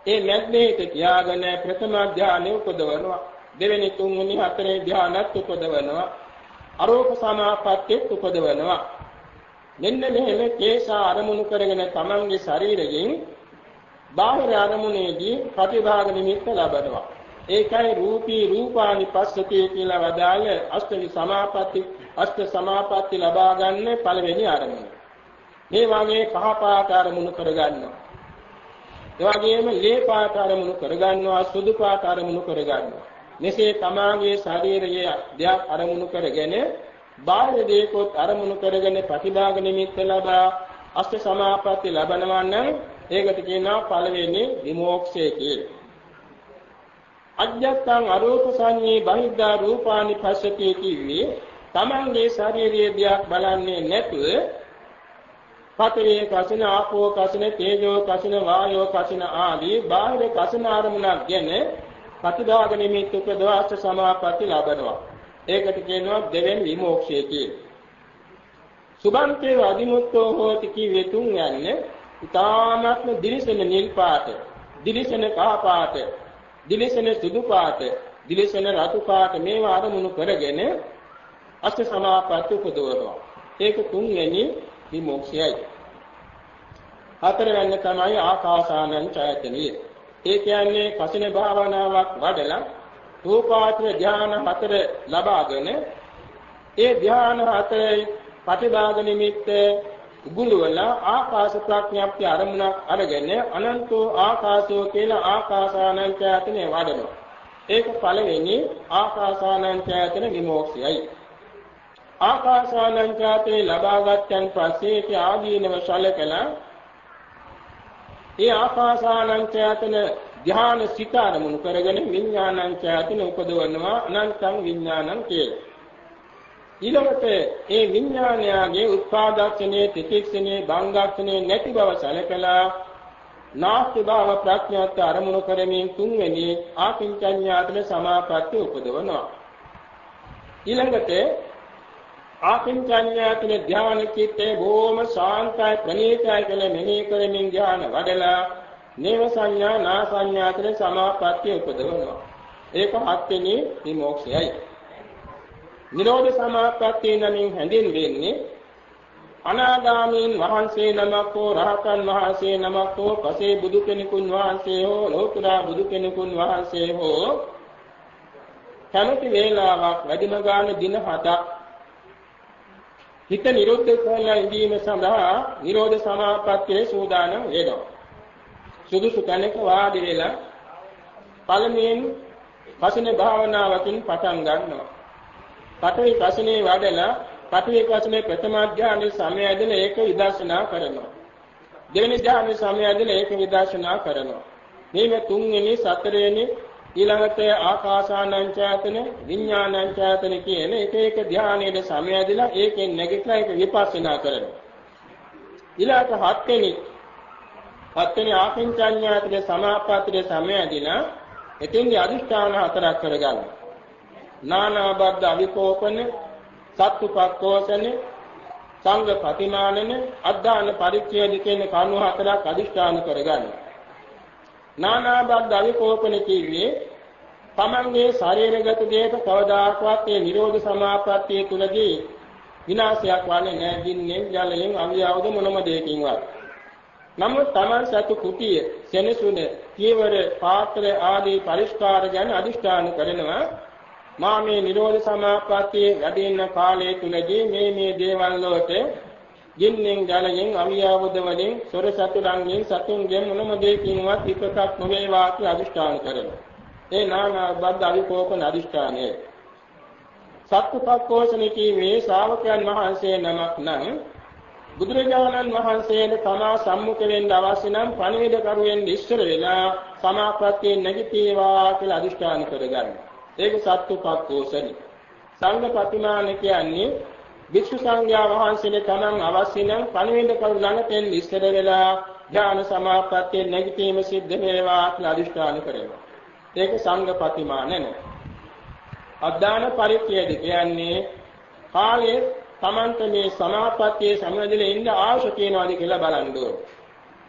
ඒ මැද්දේ තියාගෙන ප්‍රථම ධානය උපදවනවා. දෙවෙනි තුන්වෙනි හතරේ ධානත් උපදවනවා. අරෝප සමාපත්තියත් උපදවනවා. මෙන්න මෙහෙම කේසා අරමුණු කරගෙන තමන්ගේ ශරීරයෙන් බාහිර අරමුණේදී ප්‍රතිභාග නිමිත්ත ලබනවා. ඒකයි රූපී රූපානිපස්සති කියලා වදාළ අෂ්ට සමාපatti ලබා ගන්න පළවෙනි අරමුණ. මේ වගේ කහ පාට අරමුණු කරගන්නවා. ඒ වගේම ලේ පාට අරමුණු කරගන්නවා, සුදු පාට අරමුණු කරගන්නවා. මෙසේ තමාගේ ශරීරයේ දෙයක් අරමුණු කරගෙන බාහිර දේකොත් අරමුණු කරගෙන ප්‍රතිභාග නිමිත්ත ලබා අෂ්ට සමාපatti ලබනවා නම් ඒකට කියනවා පළවෙනි විමෝක්ෂය කියලා. අජ්ජත්තං අරූප සංඤේ බහිද්ධා රූපානි පස්සති කිව්වේ තමන්ගේ ශාරීරික දෙයක් බලන්නේ නැතුව පතරේ කසින ආපෝ කසින තේජෝ කසින වායෝ කසින ආදී බාහිර කසින අරමුණක් ගැන ප්‍රතිභාග නිමිත්ත උපදවා අෂ්ට සමාපatti ලබනවා. ඒකට කියනවා දෙවෙනි විමෝක්ෂය කියලා. සුභන්තේ අදිමුත්තෝ හෝති කිව්වේ තුන් යන්නේ ඊ타ත්ම දිලිසෙන නිල් පාට, දිලිසෙන කහ පාට, දිලිසෙන සුදු පාට, දිලිසෙන රතු පාට මේවා අරමුණු කරගෙන අෂ්ට සමාපatti උපදවනවා. ඒක තුන්වෙනි විමෝක්ෂයයි. හතරවෙනි තමයි ආකාසානං ඡායතනිය. ඒ කියන්නේ කසින භාවනාවක් වඩලා රූපාත්‍ර ධාන හතර ලබාගෙන ඒ ධාන හතරේ ප්‍රතිභාග නිමිත්ත ගුණවල ආකාශ ප්‍රඥාප්ති අරමුණක් අරගෙන අනන්තෝ ආකාශෝ කියලා ආකාසානංචයතනේ වඩනවා. ඒක පළවෙනි ආකාසානංචයතන විමෝක්ෂයයි. ආකාසානංචයතනේ ලබාගත්යන් පස්සේ ඒ ආදීනව සැලකලා ඒ ආකාසානංචයතන ධ්‍යාන සිත අරමුණු කරගෙන විඥානංචයතන උපදවනවා අනන්තං විඥානං කියලා. ඊළඟට ඒ විඥානයගේ උත්පාදක්ෂණේ තිතික්ෂණේ භංගක්ෂණේ නැති බව සැලකලා නාස්ති භාව ප්‍රඥාත් අරමුණු කරමින් තුන්වෙනි ආකින්චඤ්ඤාතන සමාපatti උපදවනවා. ඊළඟට ආකින්චඤ්ඤාතන ධ්‍යාන චිත්තේ බොහොම ශාන්තයි ප්‍රණීතයි කියලා මෙනෙහි කරමින් ධ්‍යාන වඩලා නේව සංඥා නා සංඥාතන සමාපatti උපදවනවා. ඒක හත්වෙනි විමෝක්ෂයයි. නිරෝධ සමාපatti නමින් හැඳින්වෙන්නේ අනාගාමීන් වහන්සේ නමක් හෝ රහතන් වහන්සේ නමක් හෝ පසේ බුදු කෙනෙකුන් වහන්සේ හෝ ලෝකුරා බුදු කෙනෙකුන් වහන්සේ හෝ කැමති වේලාවක් වැඩිම ගාන දින 7ක් හිත නිරුද්ධ කරලා ඉඳීම සඳහා නිරෝධ සමාපත්තියේ සූදානම් වෙනවා. සුදුසු තැනක වාඩි වෙලා පළමුවෙන් කසින භාවනාවකින් පටන් ගන්නවා. පඨවි කසිනේ වඩලා පඨවි කසිනේ ප්‍රථම ධ්‍යානයේ සමයදෙන ඒක විදර්ශනා කරනවා. දෙවෙනි ධ්‍යානයේ සමයදෙන ඒක විදර්ශනා කරනවා. මේ තුන්වෙනි සතරවෙනි ඊළඟට ආකාසානංචයතන විඥානංචයතන කියන එක එක ධ්‍යානයේ සමයදලා ඒකෙන් නැගිටලා ඒක විපස්සනා කරනවා. ඊළඟට හත්වෙනි ආකින්චඤ්ඤාතන සමාපත්තියේ සමයදලා එතෙන්දී අදිෂ්ඨාන හතරක් කරගන්නවා. නානා බද්ධ අවිකෝපන සත්තුපක්ඛෝසන සංඝ ප්‍රතිමානන අද්දාන පරිච්ඡේද කියන කරුණු හතරක් අදිෂ්ඨාන කරගන්න. නානා බද්ධ අවිකෝපන කිව්වේ තමන්ගේ ශරීරගත දේට කවදාකවත් මේ නිරෝධ සමාපත්තිය තුලදී විනාශයක් වන්නේ නැහැ. දින්නෙන් ජලයෙන් අවියවද මොනම දෙයකින්වත්. නමුත් තමන් සතු කුටිය සෙනසුන කීවර පාත්‍ර ආදී පරිස්කාර ගැන අදිෂ්ඨාන කරනවා. මා මේ නිරෝධ සමාපත්තියේ වැඩෙන කාලය තුලදී මේ දේවල් වලට ගින්නෙන් ජලයෙන් අවියවද වලින් සොර සතුරන්ගෙන් සතුන්ගෙන් මොනම දෙයකින්වත් විපතක් නොවේවා කියලා අදිෂ්ඨාන කරනවා. ඒ නානා බද්ධ අවිකෝපන අදිෂ්ඨානය. සත්පුත්කෝසනිකී මේ ශ්‍රාවකයන් වහන්සේ නමක් නම් බුදුරජාණන් වහන්සේට තමා සම්මුඛ වෙන්න අවශ්‍ය නම් පණිවිඩ කරුවෙන් ඉස්සර වෙලා සමාපත්තියෙන් නැගිටීවා කියලා අදිෂ්ඨාන කරගන්නවා. ඒක සත්තුපක්ඛෝසනි. සංඝ ප්‍රතිමාන කියන්නේ වික්ෂු සංඝයා වහන්සේට තමන් අවශ්‍ය නම් පණිවිඩ කරු ළඟටෙන් ඉස්සර වෙලා ඥාන සමාපත්තියෙන් නැගිටීම සිද්ධ වේවා කියලා අදිෂ්ඨාන කරනවා. ඒක සංඝ ප්‍රතිමාන නේ. අද්දාන පරිච්ඡේද කියන්නේ කාලයේ තමන්ට මේ සමාපත්තියේ සමවැදෙලා ඉන්න ආශ තියනවාද කියලා බලන්න ඕනේ.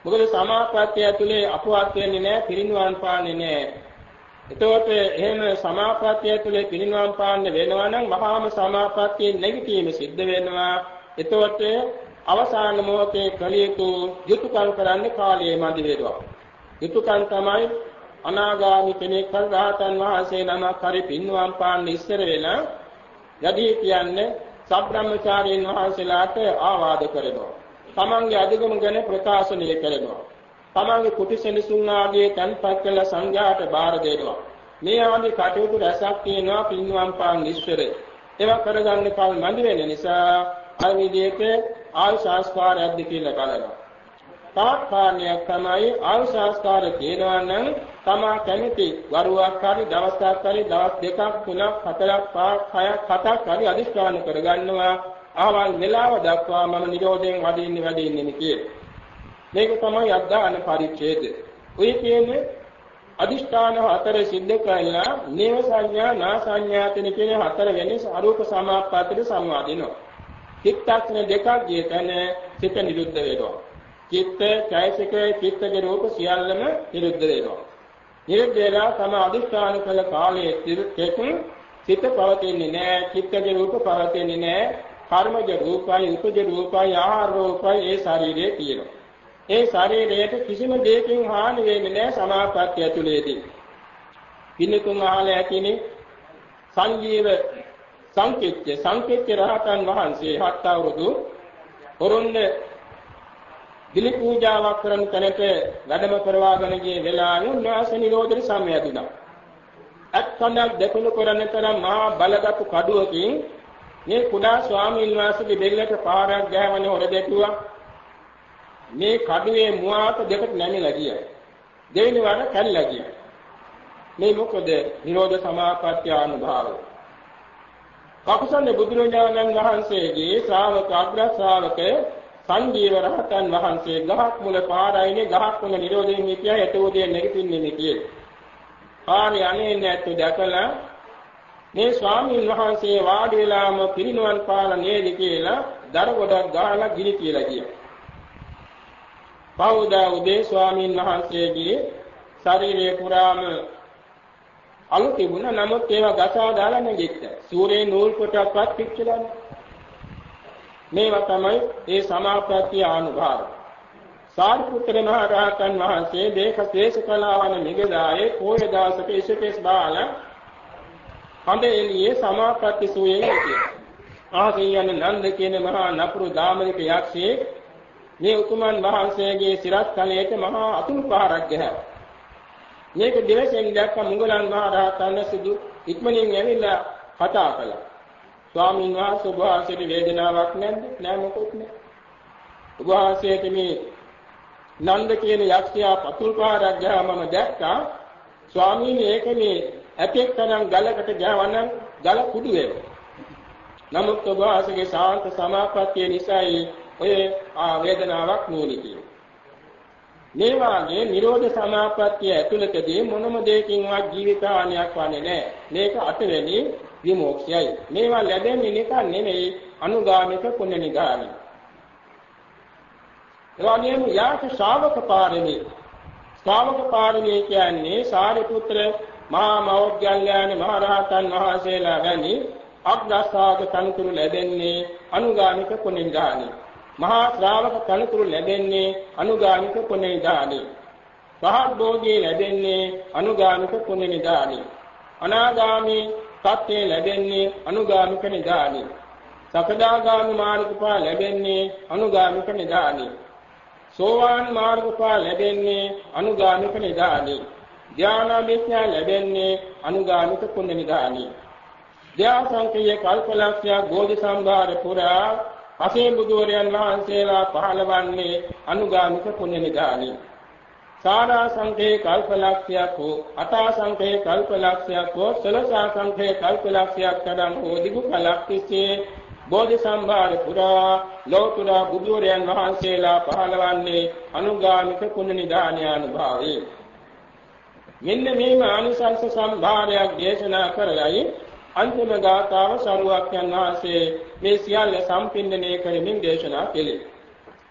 මොකද සමාපත්තිය ඇතුලේ අපවත් වෙන්නේ නැහැ, පිරිනුවන් පාන්නේ නැහැ. එතකොට එහෙම සමාපත්තිය ඇතුලේ පිරිනුවන් පාන්න වෙනවා නම් වහාම සමාපත්තියෙන් නැගිටීම සිද්ධ වෙනවා. එතකොට අවසාන මොහොතේ කලියතු යුතුයකම් කරන්න කාලය මදි වෙනවා. යුතුයකම් තමයි අනාගාමී කෙනෙක් රහතන් වහන්සේ නමක් හරි පින්වම් පාන්න ඉස්සර වෙලා යදී කියන්නේ සබ්‍රාහ්මචාරීන් වහන්සේලාට ආවාද කරනවා. තමන්ගේ අධිගම ගැන ප්‍රකාශනය කරනවා. තමන්ගේ කුටිසෙනසුන් ආදී තන්පත් කළ සංඝයාට බාර දෙනවා. මේ ආදී කටයුතු රැසක් තියෙනවා පින්වම් පාන්න ඉස්සර. ඒවා කරගන්න කල් මදි වෙන නිසා අර විදිහට ආයු සංස්කාරයක්ද කියලා බලනවා. තවත් කාරණයක් තමයි ආයු සංස්කාර කියනවා නම් තමා කැමති වරුවක් හරි දවසක් හරි දවස් දෙකක් තුනක් හතරක් පහක් හයක් හතක් හරි අදිස්ථාන කරගන්නවා. ආවල් වෙලාව දක්වා මම නිරෝධයෙන් වඩින්නේ කියලා. මේක තමයි අද්දාන පරිච්ඡේදය. ඔය කියන්නේ අදිස්ථාන හතර සිද්ධ කළා නේව සංඥා නා සංඥාතන කියන හතර වෙනි අරූප සමාප්පාතයට සම්වාදිනවා. චිත්තක්ෂණ දෙකක් ගියතන සිත නිරුද්ධ වෙනවා. චිත්ත, චෛතසික, චිත්තජ රූප සියල්ලම නිරුද්ධ වෙනවා. නිරුද්ධ වෙලා තම අදිස්ථාන කළ කාලයේ තිරකෙකින් සිත පවතින්නේ නැහැ, චිත්තජ රූප පවතින්නේ නැහැ. කර්මජ රූපයි, උපජ රූපයි, ආහාර රූපයි ඒ ශරීරයේ තියෙනවා. ඒ ශරීරයට කිසිම දෙයකින් හානි වෙන්නේ නැහැ සමාපත්තිය ඇතුළේදී. පින්නතුන් අහලා ඇතිනේ සංජීව සංකේත්‍ය රහතන් වහන්සේ හත් අවුරුදු පොරොන්ද දිලි පූජාවක් කරන තැනට වැඩම කරවාගෙන ගිය වෙලාවේ උන්වහන්සේ නිරෝධයට සම්යදුණා. අත්කණක් දෙකුණු කරන තරම් මහා බලගත් කඩුවකින් මේ කුඩා ස්වාමීන් වහන්සේගේ දෙල්ලට පාරක් ගෑවනේ හොර දෙටුවා. මේ කඩුවේ මුවාත දෙකට නැමිලා ගියා. දෙවෙනි වර කැල්ලා ගියා. මේ මොකද නිරෝධ සමාපත්තිය අනුභවය. කකුසන්නේ බුදුරජාණන් වහන්සේගේ ශ්‍රාවක අග්‍ර ශ්‍රාවක සංජීව රහතන් වහන්සේ ගහක් මුල පාරයිනේ ගහක් මුල නිරෝධයෙන් හිටියා ඒතෝදේ නැගිටින්නේ කියලා. පාරේ අනේ නැත්තු දැකලා මේ ස්වාමීන් වහන්සේ වාඩි වෙලාම පිරිනුවන් පාන නේද කියලා දර ගොඩක් ගහලා ගිනි කියලා කියනවා. පෞදා උදේ ස්වාමීන් වහන්සේගේ ශරීරයේ පුරාම අලු තිබුණා. නමුත් ඒවා ගසා දාලා නැගිට්ටා. සූර්යේ නූල් කොටක්වත් පිච්චලා නැහැ. මේවා තමයි ඒ සමාප්‍රත්‍ය අනුභව. සාරිපුත්‍ර මහ රහතන් වහන්සේ දේක ශේෂ කලාවන නිගදායේ පොය දාසක ඉසකෙස් බාලා හඳ එළියේ සමාප්‍රත්‍ය සූයේ හිටියා. ආගියන නන්ද කියන මහා නපුරු දාමනික යක්ෂයේ මේ උතුමන් වහන්සේගේ සිරස් කලයට මහා අතුරු පහරක් ගැහැවා. මේක දිවසෙන් දැක්ක මුගලන් මහ රහතන් සිදු ඉක්මනින් ඇවිල්ලා කතා කළා. ස්වාමීන් වහන්සේ ඔබ වහන්සේට වේදනාවක් නැද්ද? නෑ මොකොත් නෑ. ඔබ වහන්සේට මේ නන්ද කියන යක්ෂයා අතුරු පහරක් ගැහුවා මම දැක්කා. ස්වාමීන් ඒකනේ ඇතෙක් තරම් ගලකට ගැහවනම් ගල කුඩු වෙනවා. නමුත් ඔබ වහන්සේගේ ශාන්ත සමාපත්තිය නිසායි ඔය වේදනාවක් නෝනි කියන. මේ වාගේ නිරෝධ සමාපත්තිය ඇතුළතදී මොනම දෙයකින්වත් ජීවිත හානියක් වන්නේ නැහැ. මේක අටවෙනි විමුක්තියයි. මේවා ලැබෙන්නේ නිකන් නෙමෙයි අනුගාමික පුණ්‍ය නිගාමී. එවැනිම යාක ශ්‍රාවක පාරමී. ශ්‍රාවක පාරමී කියන්නේ සාරිපුත්‍ර මහා මෞර්ගල්‍යාන මහ රහතන් වහන්සේලා වැනි අග්‍රසාග තනතුරු ලැබෙන්නේ අනුගාමික පුණ්‍ය නිගාමී. මහා ශ්‍රාවක තනතුරු ලැබෙන්නේ අනුගාමික පුණ්‍ය නිදානි. පහත් භෝගී ලැබෙන්නේ අනුගාමික පුණ්‍ය නිදානි. අනාගාමී සත්‍ය ලැබෙන්නේ අනුගාමික නිදානි. සකදාගාමී මාර්ගඵල ලැබෙන්නේ අනුගාමික නිදානි. සෝවාන් මාර්ගඵල ලැබෙන්නේ අනුගාමික නිදානි. ධානාමිඥා ලැබෙන්නේ අනුගාමික පුණ්‍ය නිදානි. ධාසංකේය කල්පලක්ෂ්‍ය බෝධි සම්භාර පුරා පසේ බුදුරයන් වහන්සේලා පහළවන්නේ අනුගාමික පුණ්‍ය නිදානි. සාරා සංඛේ කල්පලක්ෂයක් හෝ අටා සංඛේ කල්පලක්ෂයක් හෝ සලසා සංඛේ කල්පලක්ෂයක් තරම් හෝ දිගු කලක් තිස්සේ බෝධි සම්භාර පුරා ලෝතුරා බුදුරයන් වහන්සේලා පහළවන්නේ අනුගාමික පුණ්‍ය නිදානි අනුභවයේ. මෙන්න මේ ආනිසංස සම්භාරයක් දේශනා කරලයි අන්තිම ගාථාව සරුවක්යන් වහන්සේ මේ සියල්ල සම්පින්දනය කරමින් දේශනා කෙළේ.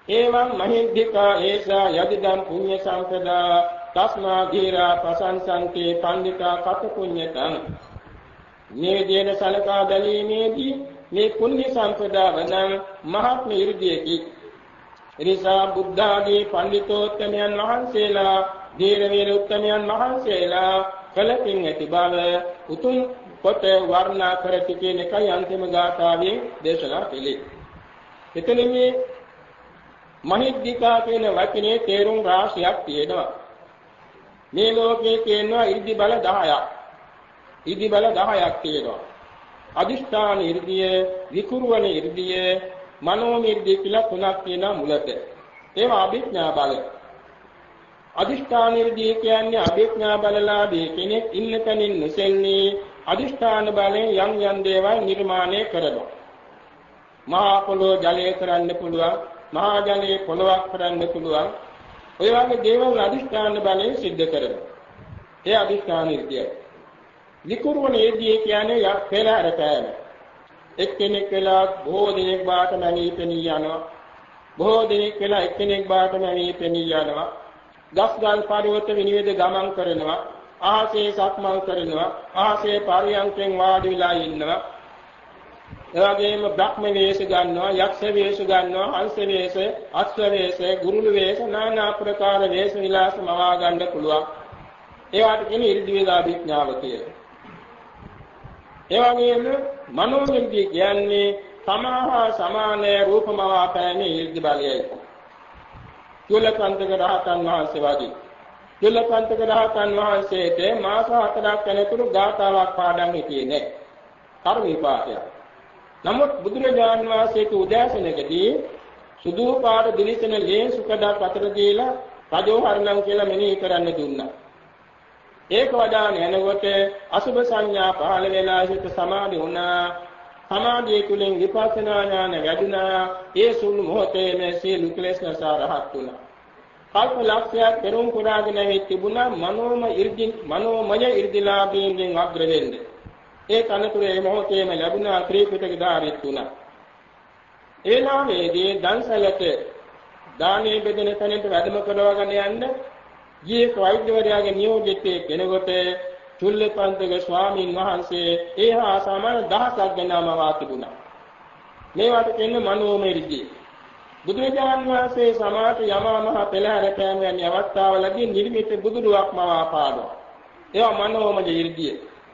එවං මහින්దికා ඒසා යදිදම් පුඤ්ඤ සම්පදා තස්මා ධීරා ප්‍රසංසන්ති පණ්ඩිතා කත පුඤ්ඤතං. මේ දේන සලකා බැලීමේදී මේ පුණ්‍ය සම්පදාව නම් මහත් නිර්දීයකි. එනිසා බුද්ධ ආදී පඬිතෝත්තමයන් වහන්සේලා ධීර වීර උත්තමයන් වහන්සේලා කලකින් ඇති බව උතුම් කොට වර්ණනා කරති කියන එකයි අන්තිම ගාථාවෙන් දේශනා කළේ. එතනින් මේ මහිද්దికා කියන වචනේ තේරුම් රාශියක් තියෙනවා. මේ ලෝකයේ කියනවා ඉර්ධි බල 10ක්. ඉර්ධි බල 10ක් තියෙනවා. අදිෂ්ඨාන ඉර්ධිය, විකුරුවන ඉර්ධිය, මනෝ ඉර්ධිය කියලා තුනක් තියෙනවා මුලට. ඒවා අභිඥා බල. අදිෂ්ඨාන ඉර්ධිය කියන්නේ අභිඥා බලලාදී කෙනෙක් ඉන්න තැනින් නොසෙල්ලී අදිෂ්ඨාන බලයෙන් යම් යම් දේවල් නිර්මාණය කරනවා. මහා පොළොව ජලය කරන්න පුළුවන්, මහා ජලයේ පොළොවක් කරන්න පුළුවන්. ඔය වගේ දේවල් අදිෂ්ඨාන බලයෙන් සිද්ධ කරනවා. ඒ අදිෂ්ඨාන ඉර්ධියයි. විකුරුවන ඉර්ධිය කියන්නේ පෙරහැර පෑම. එක්කෙනෙක් වෙලා බොහෝ දිනක් වාට නැමී පෙනී යනවා. බොහෝ දිනක් වෙලා එක්කෙනෙක් වාට නැමී පෙනී යනවා. ගස්ගල් පර්වත විනිවිද ගමන් කරනවා. ආසේ සක්මන් කරනවා. ආසේ පරියන්කෙන් වාඩි වෙලා ඉන්නවා. එවැගේම බ්‍රහ්ම වේශ ගන්නවා, යක්ෂ වේශ ගන්නවා, හංස වේශ, අශ්ව වේශ, ගුරුළු වේශ, নানা ආකාර වේශ විලාස මවා ගන්න පුළුවන්. ඒවට කියන්නේ ඉර්ධි වේදාභිඥාව කියලා. ඒ වගේම මනෝනිර්ධි කියන්නේ සමාහා සමාන රූපමවා පෑමේ ඉර්ධි බලයයි. චුල්ලකාන්තක රහතන් වහන්සේ වගේ. චුල්ලකාන්තක රහතන් වහන්සේට මාස 4ක් යනතුරු ගාථාවක් පාඩම් හිටියේ නැහැ. කර්ම විපාකයක්. නමුත් බුදුරජාණන් වහන්සේට උදෑසනකදී සුදු පාට දිලිසෙන ලේ සුකඩක් අතර දීලා රජෝහරණම් කියලා මෙනෙහි කරන්න දුන්නා. ඒක වඩාන යනකොට අසුභ සංඥා පහළ වෙලා සිට සමාධි වුණා. සමාධිය තුළින් විපස්සනා ඥාන වැඩුණා. ඒ සුළු මොහොතේම සියලු කෙලෙස් නැසා රහත් වුණා. කල්ප ලක්ෂයක් පෙරම් පුරාගෙන තිබුණා මනෝමය ඉර්ධිලාභයෙන් අග්‍ර වෙන්නේ. ඒ කනතුරේ මොහොතේම ලැබුණා ත්‍රිපිටක ධාරිත් වුණා. ඒ නාමයේදී දන්සලට දානේ බෙදෙන තැනට වැඩම කරවගෙන යන්න ජීක වෛද්‍යවරයාගේ නියෝජිතයෙක් වෙනකොට චුල්ලපන්තක ස්වාමීන් වහන්සේ ඒහා සමාන දහසක් ගණනම වාතිබුණා. මේවට කියන්නේ මනෝමය ඉර්ධිය. බුදුරජාණන් වහන්සේ සමාත යමා මහ පෙළහැර පෑම යන අවස්ථාවලදී නිර්මිත බුදුරුවක්ම වාපාදෝ. ඒවා මනෝමය ඉර්ධිය.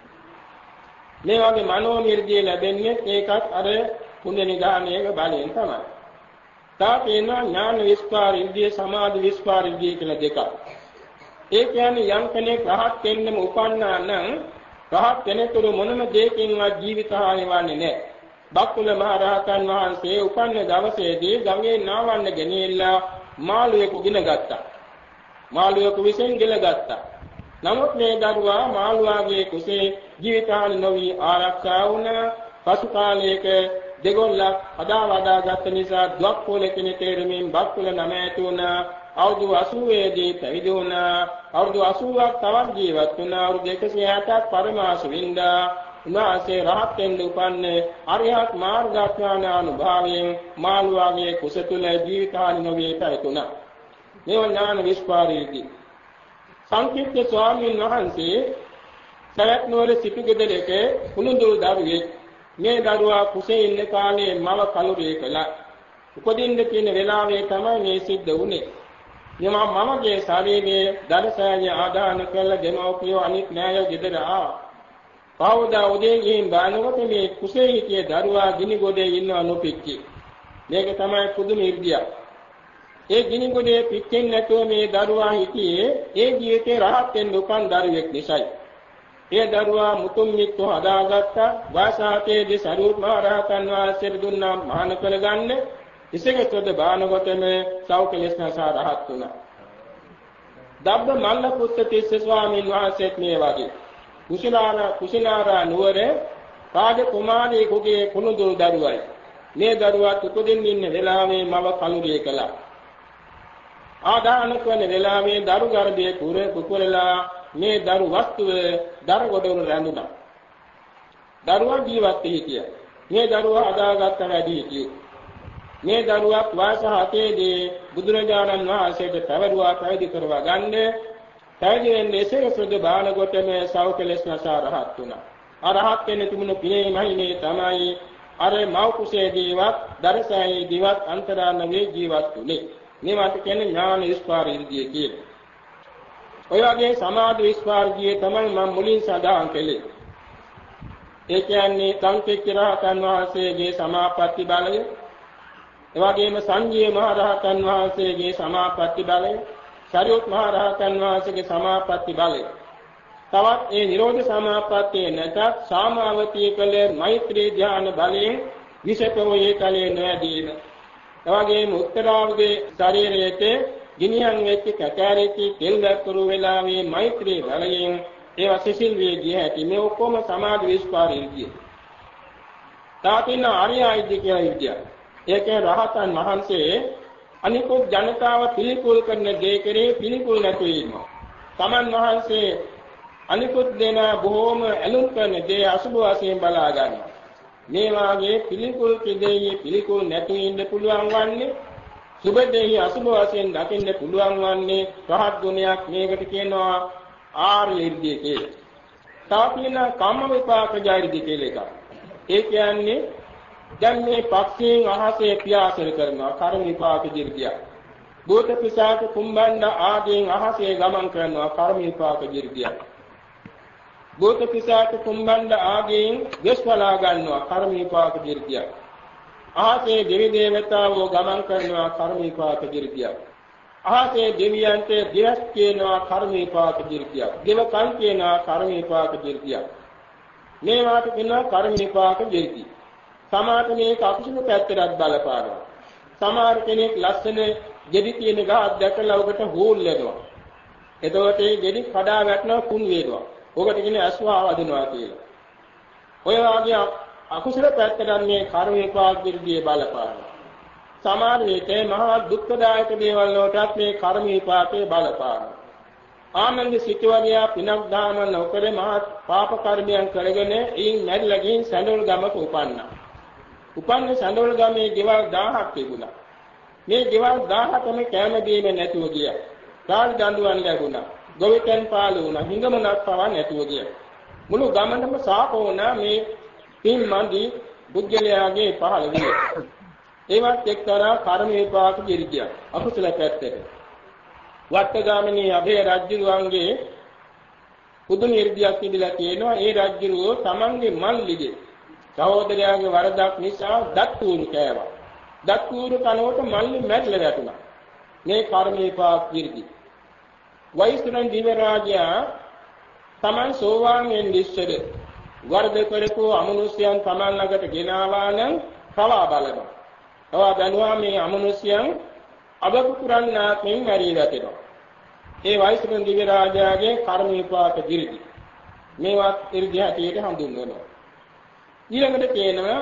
මේ වගේ මනෝමය ඉර්ධිය ලැබෙන්නේ ඒකත් අර පුණ්‍ය නිදානයක බලයෙන් තමයි. තාපේන ඥාන විස්පාර ඉර්ධිය, සමාධි විස්පාර ඉර්ධිය කියලා දෙකක්. ඒ කියන්නේ යම් කෙනෙක් රහත් වෙන්නම උපන්නා නම් රහත් කෙනෙකුට මොනම දෙයකින්වත් ජීවිත හානි වන්නේ නැහැ. බක්කුල මහ රහතන් වහන්සේ උපන්න දවසේදී ගඟේ නාවන්න ගෙනියලා මාළුවෙකු ගිනගත්තා. මාළුවෙකු විසින් ගිලගත්තා. නමුත් මේ දරුවා මාළුවාගේ කුසේ ජීවිත හානි නොවි ආරක්ෂා වුණා. පසු කාලයක දෙගොල්ලක් හදාවදාගත් නිසා ද්වක්පොල කෙනෙක් තේරෙමින් බක්කුල නම ඇති වුණා. අවුරුදු 80 දී පැවිදි වුණා. අවුරුදු 80ක් තවත් ජීවත් වුණා. අවුරුදු 160ක් පරමාස වින්දා. උන්වහන්සේ රහත් වෙන්න උපන්නේ අරිහත් මාර්ගඥාන අනුභවයෙන් මාළුවාගේ කුස තුල ජීවිත හානි නොවේ පැතුණා. මේ ඥාන විස්පාරයේදී සංකීර්ණ ස්වාමීන් වහන්සේ සවැත් නුවර සිටුගෙදරක කුණුඳුල් දරුවෙක්. මේ දරුවා කුසේ ඉන්න කාලේ මව කලුරිය කළා. උපදින්න තියෙන වෙලාවේ තමයි මේ සිද්ධ වුනේ. මමගේ ශරීරයේ දලසාය ආදාන කළ දෙමව්පියෝ අනිත් නෑයෝ ගෙදර ආවා. පවුදා උදේ ගිහින් බානකොට මේ කුසේ හිටිය දරුවා ගිනි ගොඩේ ඉන්නව නොපිච්චි. මේක තමයි පුදුම ඉර්ධියක්. ඒ ගිනි ගොඩේ පිච්චෙන්නේ නැතුව මේ දරුවා හිටියේ ඒ ජීවිතේ රහත් වෙන්න උපන් දරුවෙක් නිසායි. ඒ දරුවා මුතුන් මිත්තු හදාගත්තා. වාසාතේදී සරුවත් මහ රහතන් වහන්සේට දුන්නා මහාන කරගන්න. ඉසෙකතොද බානකොටම සෞඛලස් නැසා රහත් වුණා. දබ්බ මල්ල පුත්ත තිස්ස ස්වාමීන් වහන්සේත් මේ වගේ කුසිනාරා නුවර රාජ කුමාරියෙකුගේ කුණුදුල් දරුවයි. මේ දරුවා උපදින්න ඉන්න වෙලාවේ මව කලුරිය කළා. ආදාන කරන වෙලාවේ දරු ගර්භයේ කුකුරලා මේ දරු වස්තුව දර ගොඩවල රැඳුණා. දරුවා ජීවත් හිටියා. මේ දරුවා හදාගත්ත වැඩි හිටියේ. මේ දරුවා වයස 7 දී බුදුරජාණන් වහන්සේට පැවරුවා පැවිදි කරවා ගන්න. පැවිදි වෙන්නේ එසේ සුදු බාල කොට මේ සෞඛලස් නැසා රහත් වුණා. අරහත් වෙන්න තිබුණු පිනේ මහිනේ තමයි අර මව් කුසේදීවත් දරසෑයේදීවත් අන්තරාණවේ ජීවත් වුනේ. මේවට කියන්නේ ඥාන විස්පාරීර්ගිය කියලා. ඔය වගේ සමාධි විස්පාරීර්ගිය තමයි මම මුලින් සඳහන් කළේ. ඒ කියන්නේ සංකේත රහතන් වහන්සේගේ සමාපatti බලය, එවැගේම සංජීව මහ රහතන් වහන්සේගේ සමාපatti බලය, සරියුත් මහ රහතන් වහන්සේගේ සමාපatti බලය. තවත් ඒ නිරෝධ සමාපත්තිය නැතත් සාමාවතී කළ මෛත්‍රී ධ්‍යාන බලයෙන් විශේෂෝයේ කලේ නොයදීම. එවැගේම උත්තරාර්ධයේ ශරීරයේ ගිනියන් වෙච්ච කැකෑරිච්ච තෙල් වැක්කුරු වෙලාවේ මෛත්‍රී බලයෙන් ඒවා සිසිල් වේ ගිය හැටි මේ ඔක්කොම සමාධි විස්පාරීර්ගිය. තාපින ආර්යයිදි කියලා විද්‍යාව. ඒකේ රහතන් වහන්සේ අනිකුත් ජනතාව පිළිකුල් කරන දේ කෙරේ පිළිකුල් නැතුව ඉන්නවා. තමන් වහන්සේ අනිකුත් දෙන බොහෝම ඇලුම් කරන දේ අසුබ වශයෙන් බලා ගන්නවා. මේ වාගේ පිළිකුල් කිදෙයේ පිළිකුල් නැතුව ඉන්න පුළුවන් වන්නේ සුබ දෙහි අසුබ වශයෙන් දකින්න පුළුවන් වන්නේ රහත් ගුණයක්. මේකට කියනවා ආර්ය ඉර්ධිය කියලා. තාපින කම්ම විපාක ජෛර්ධි කියලා එකක්. ඒ කියන්නේ දැන් මේ පක්ෂීන් අහසේ පියාසර කරනවා කර්ම විපාක ජීර්ධිය. භූත පිසාච කුම්බණ්ඩ ආදීන් අහසේ ගමන් කරනවා කර්ම විපාක ජීර්ධිය. භූත පිසාච කුම්බණ්ඩ ආදීන් විශ්වලා ගන්නවා කර්ම විපාක ජීර්ධිය. අහසේ දෙවි දේවතාවෝ ගමන් කරනවා කර්ම විපාක ජීර්ධිය. අහසේ දෙවියන්ට දිවස් කියනවා කර්ම විපාක ජීර්ධිය. දෙවකන් කියනවා කර්ම විපාක ජීර්ධිය. මේවාට කියනවා කර්ම විපාක ජීර්ධිය. සමාත මේක අකුසල පැත්තට බලපානවා. සමහර කෙනෙක් ලස්සන ගෙඩි තියෙන ගහක් දැකලා ඔකට හෝල් වෙනවා. එතකොට ඒ ගෙඩි කඩා වැටෙනවා කුණු වේනවා. ඔකට කියන්නේ අස්වාව වදිනවා කියලා. ඔය වගේ අකුසල පැත්තට මේ කර්ම විපාක ජීර්ධිය බලපානවා. සමහර විට මහා දුක්ඛදායක දේවල් වලටත් මේ කර්ම විපාකේ බලපානවා. ආනන්ද සිටුවරියා පිනක් දාන නොකර මහා පාප කර්මයන් කරගෙන ඊයින් මැරිලා ගින් සැඬොල් ගමක උපන්නා. උපන්න සැඬොල් ගමේ ගෙවල් 1000ක් තිබුණා. මේ ගෙවල් 1000කම කැම දීම නැතුව ගියා. කාල් දඬුවම් ලැබුණා. ගොවිතැන් පාළු වුණා. හිඟමනක් පවා නැතුව ගියා. මුළු ගමනම සාප වුණා මේ පින්මන්දි බුද්ධලයාගේ පහළ විය. ඒවත් එක්තරා කර්ම විපාක ජීර්ධියක්. අකුසල පැත්තට. වට්ටගාමිනී අභය රජුගේ පුදුම ඉර්ධියක් තිබිලා තියෙනවා. ඒ රජුව තමන්ගේ මල්ලිගේ සහෝදරයාගේ වරදක් නිසා දත්තුරු කෑවා. දත්තුරු කනකොට මල්ලි මැරිලා වැටුණා. මේ කර්ම විපාක ජීර්ධි. වෛශ්‍රණ දිව රාජයා තමන් සෝවාන් වෙන්න ඉස්සර වරද කරපු අමනුෂ්‍යයන් තමන් ළඟට ගෙනාවා නම් කවා බලනවා. තවා බැලුවා මේ අමනුෂ්‍යයන් අබකුරන්නාත්මෙන් මැරී වැටෙනවා. ඒ වෛශ්‍රණ දිව රාජයාගේ කර්ම විපාක ජීර්ධි. මේවත් ඉර්ධිය හැටියට හඳුන්වනවා. ඊළඟට කියනවා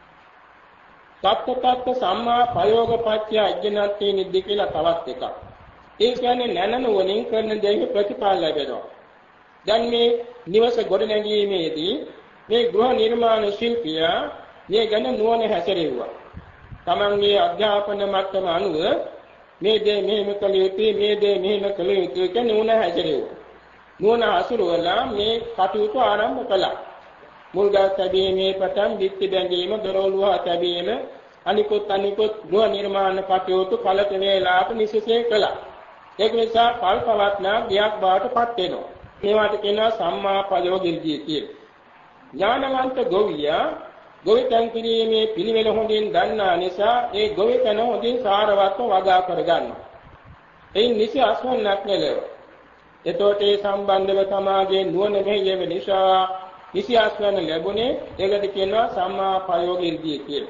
සත්‍යත්ත සම්මා ප්‍රයෝගපත්‍ය අඥානත්තේ නිද්දි කියලා තවත් එකක්. ඒ කියන්නේ නැනනුවණින් කරන දෙයක ප්‍රතිඵල ලැබෙනවා. දැන් මේ නිවස ගොඩනැගීමේදී මේ ගෘහ නිර්මාණ ශිල්පියා මේ ගැන නුවණ හැසිරෙව්වා. තමන්ගේ අධ්‍යාපන මට්ටම අනුව මේ දේ මෙහෙම කළ යුතුයි, මේ දේ මෙහෙම කළ යුතුයි කියන නුවණ හැසිරෙව්වා. නුවණ හසුරුවලා මේ කටයුතු ආරම්භ කළා. මුල්ගල් තැබීමේ පටන් දිත්ති බැඳීම, දොරවල් තැබීම, අනිකුත් ගෘහ නිර්මාණ කටයුතු කලක වේලාවක නිසිසේ කළා. ඒක නිසා කල්පවත්නා ගියක් බාටපත් වෙනවා. මේවට කියනවා සම්මා ප්‍රයෝගිර්ධිය කියලා. ඥානවන්ත ගොවියා ගොවිතැන් කිරීමේ පිළිවෙල හොඳින් දන්නා නිසා ඒ ගොවිතැන හොඳින් සාරවත්ව වගා කරගන්නවා. එයින් නිසි අස්වන්නක් නෙලව. එතකොට ඒ සම්බන්ධව තමාගේ නුවණ මෙහෙයව නිසා නිසි අස්වන්න ලැබුණේ ඒකට කියනවා සම්මා ප්‍රයෝගිර්ධිය කියලා.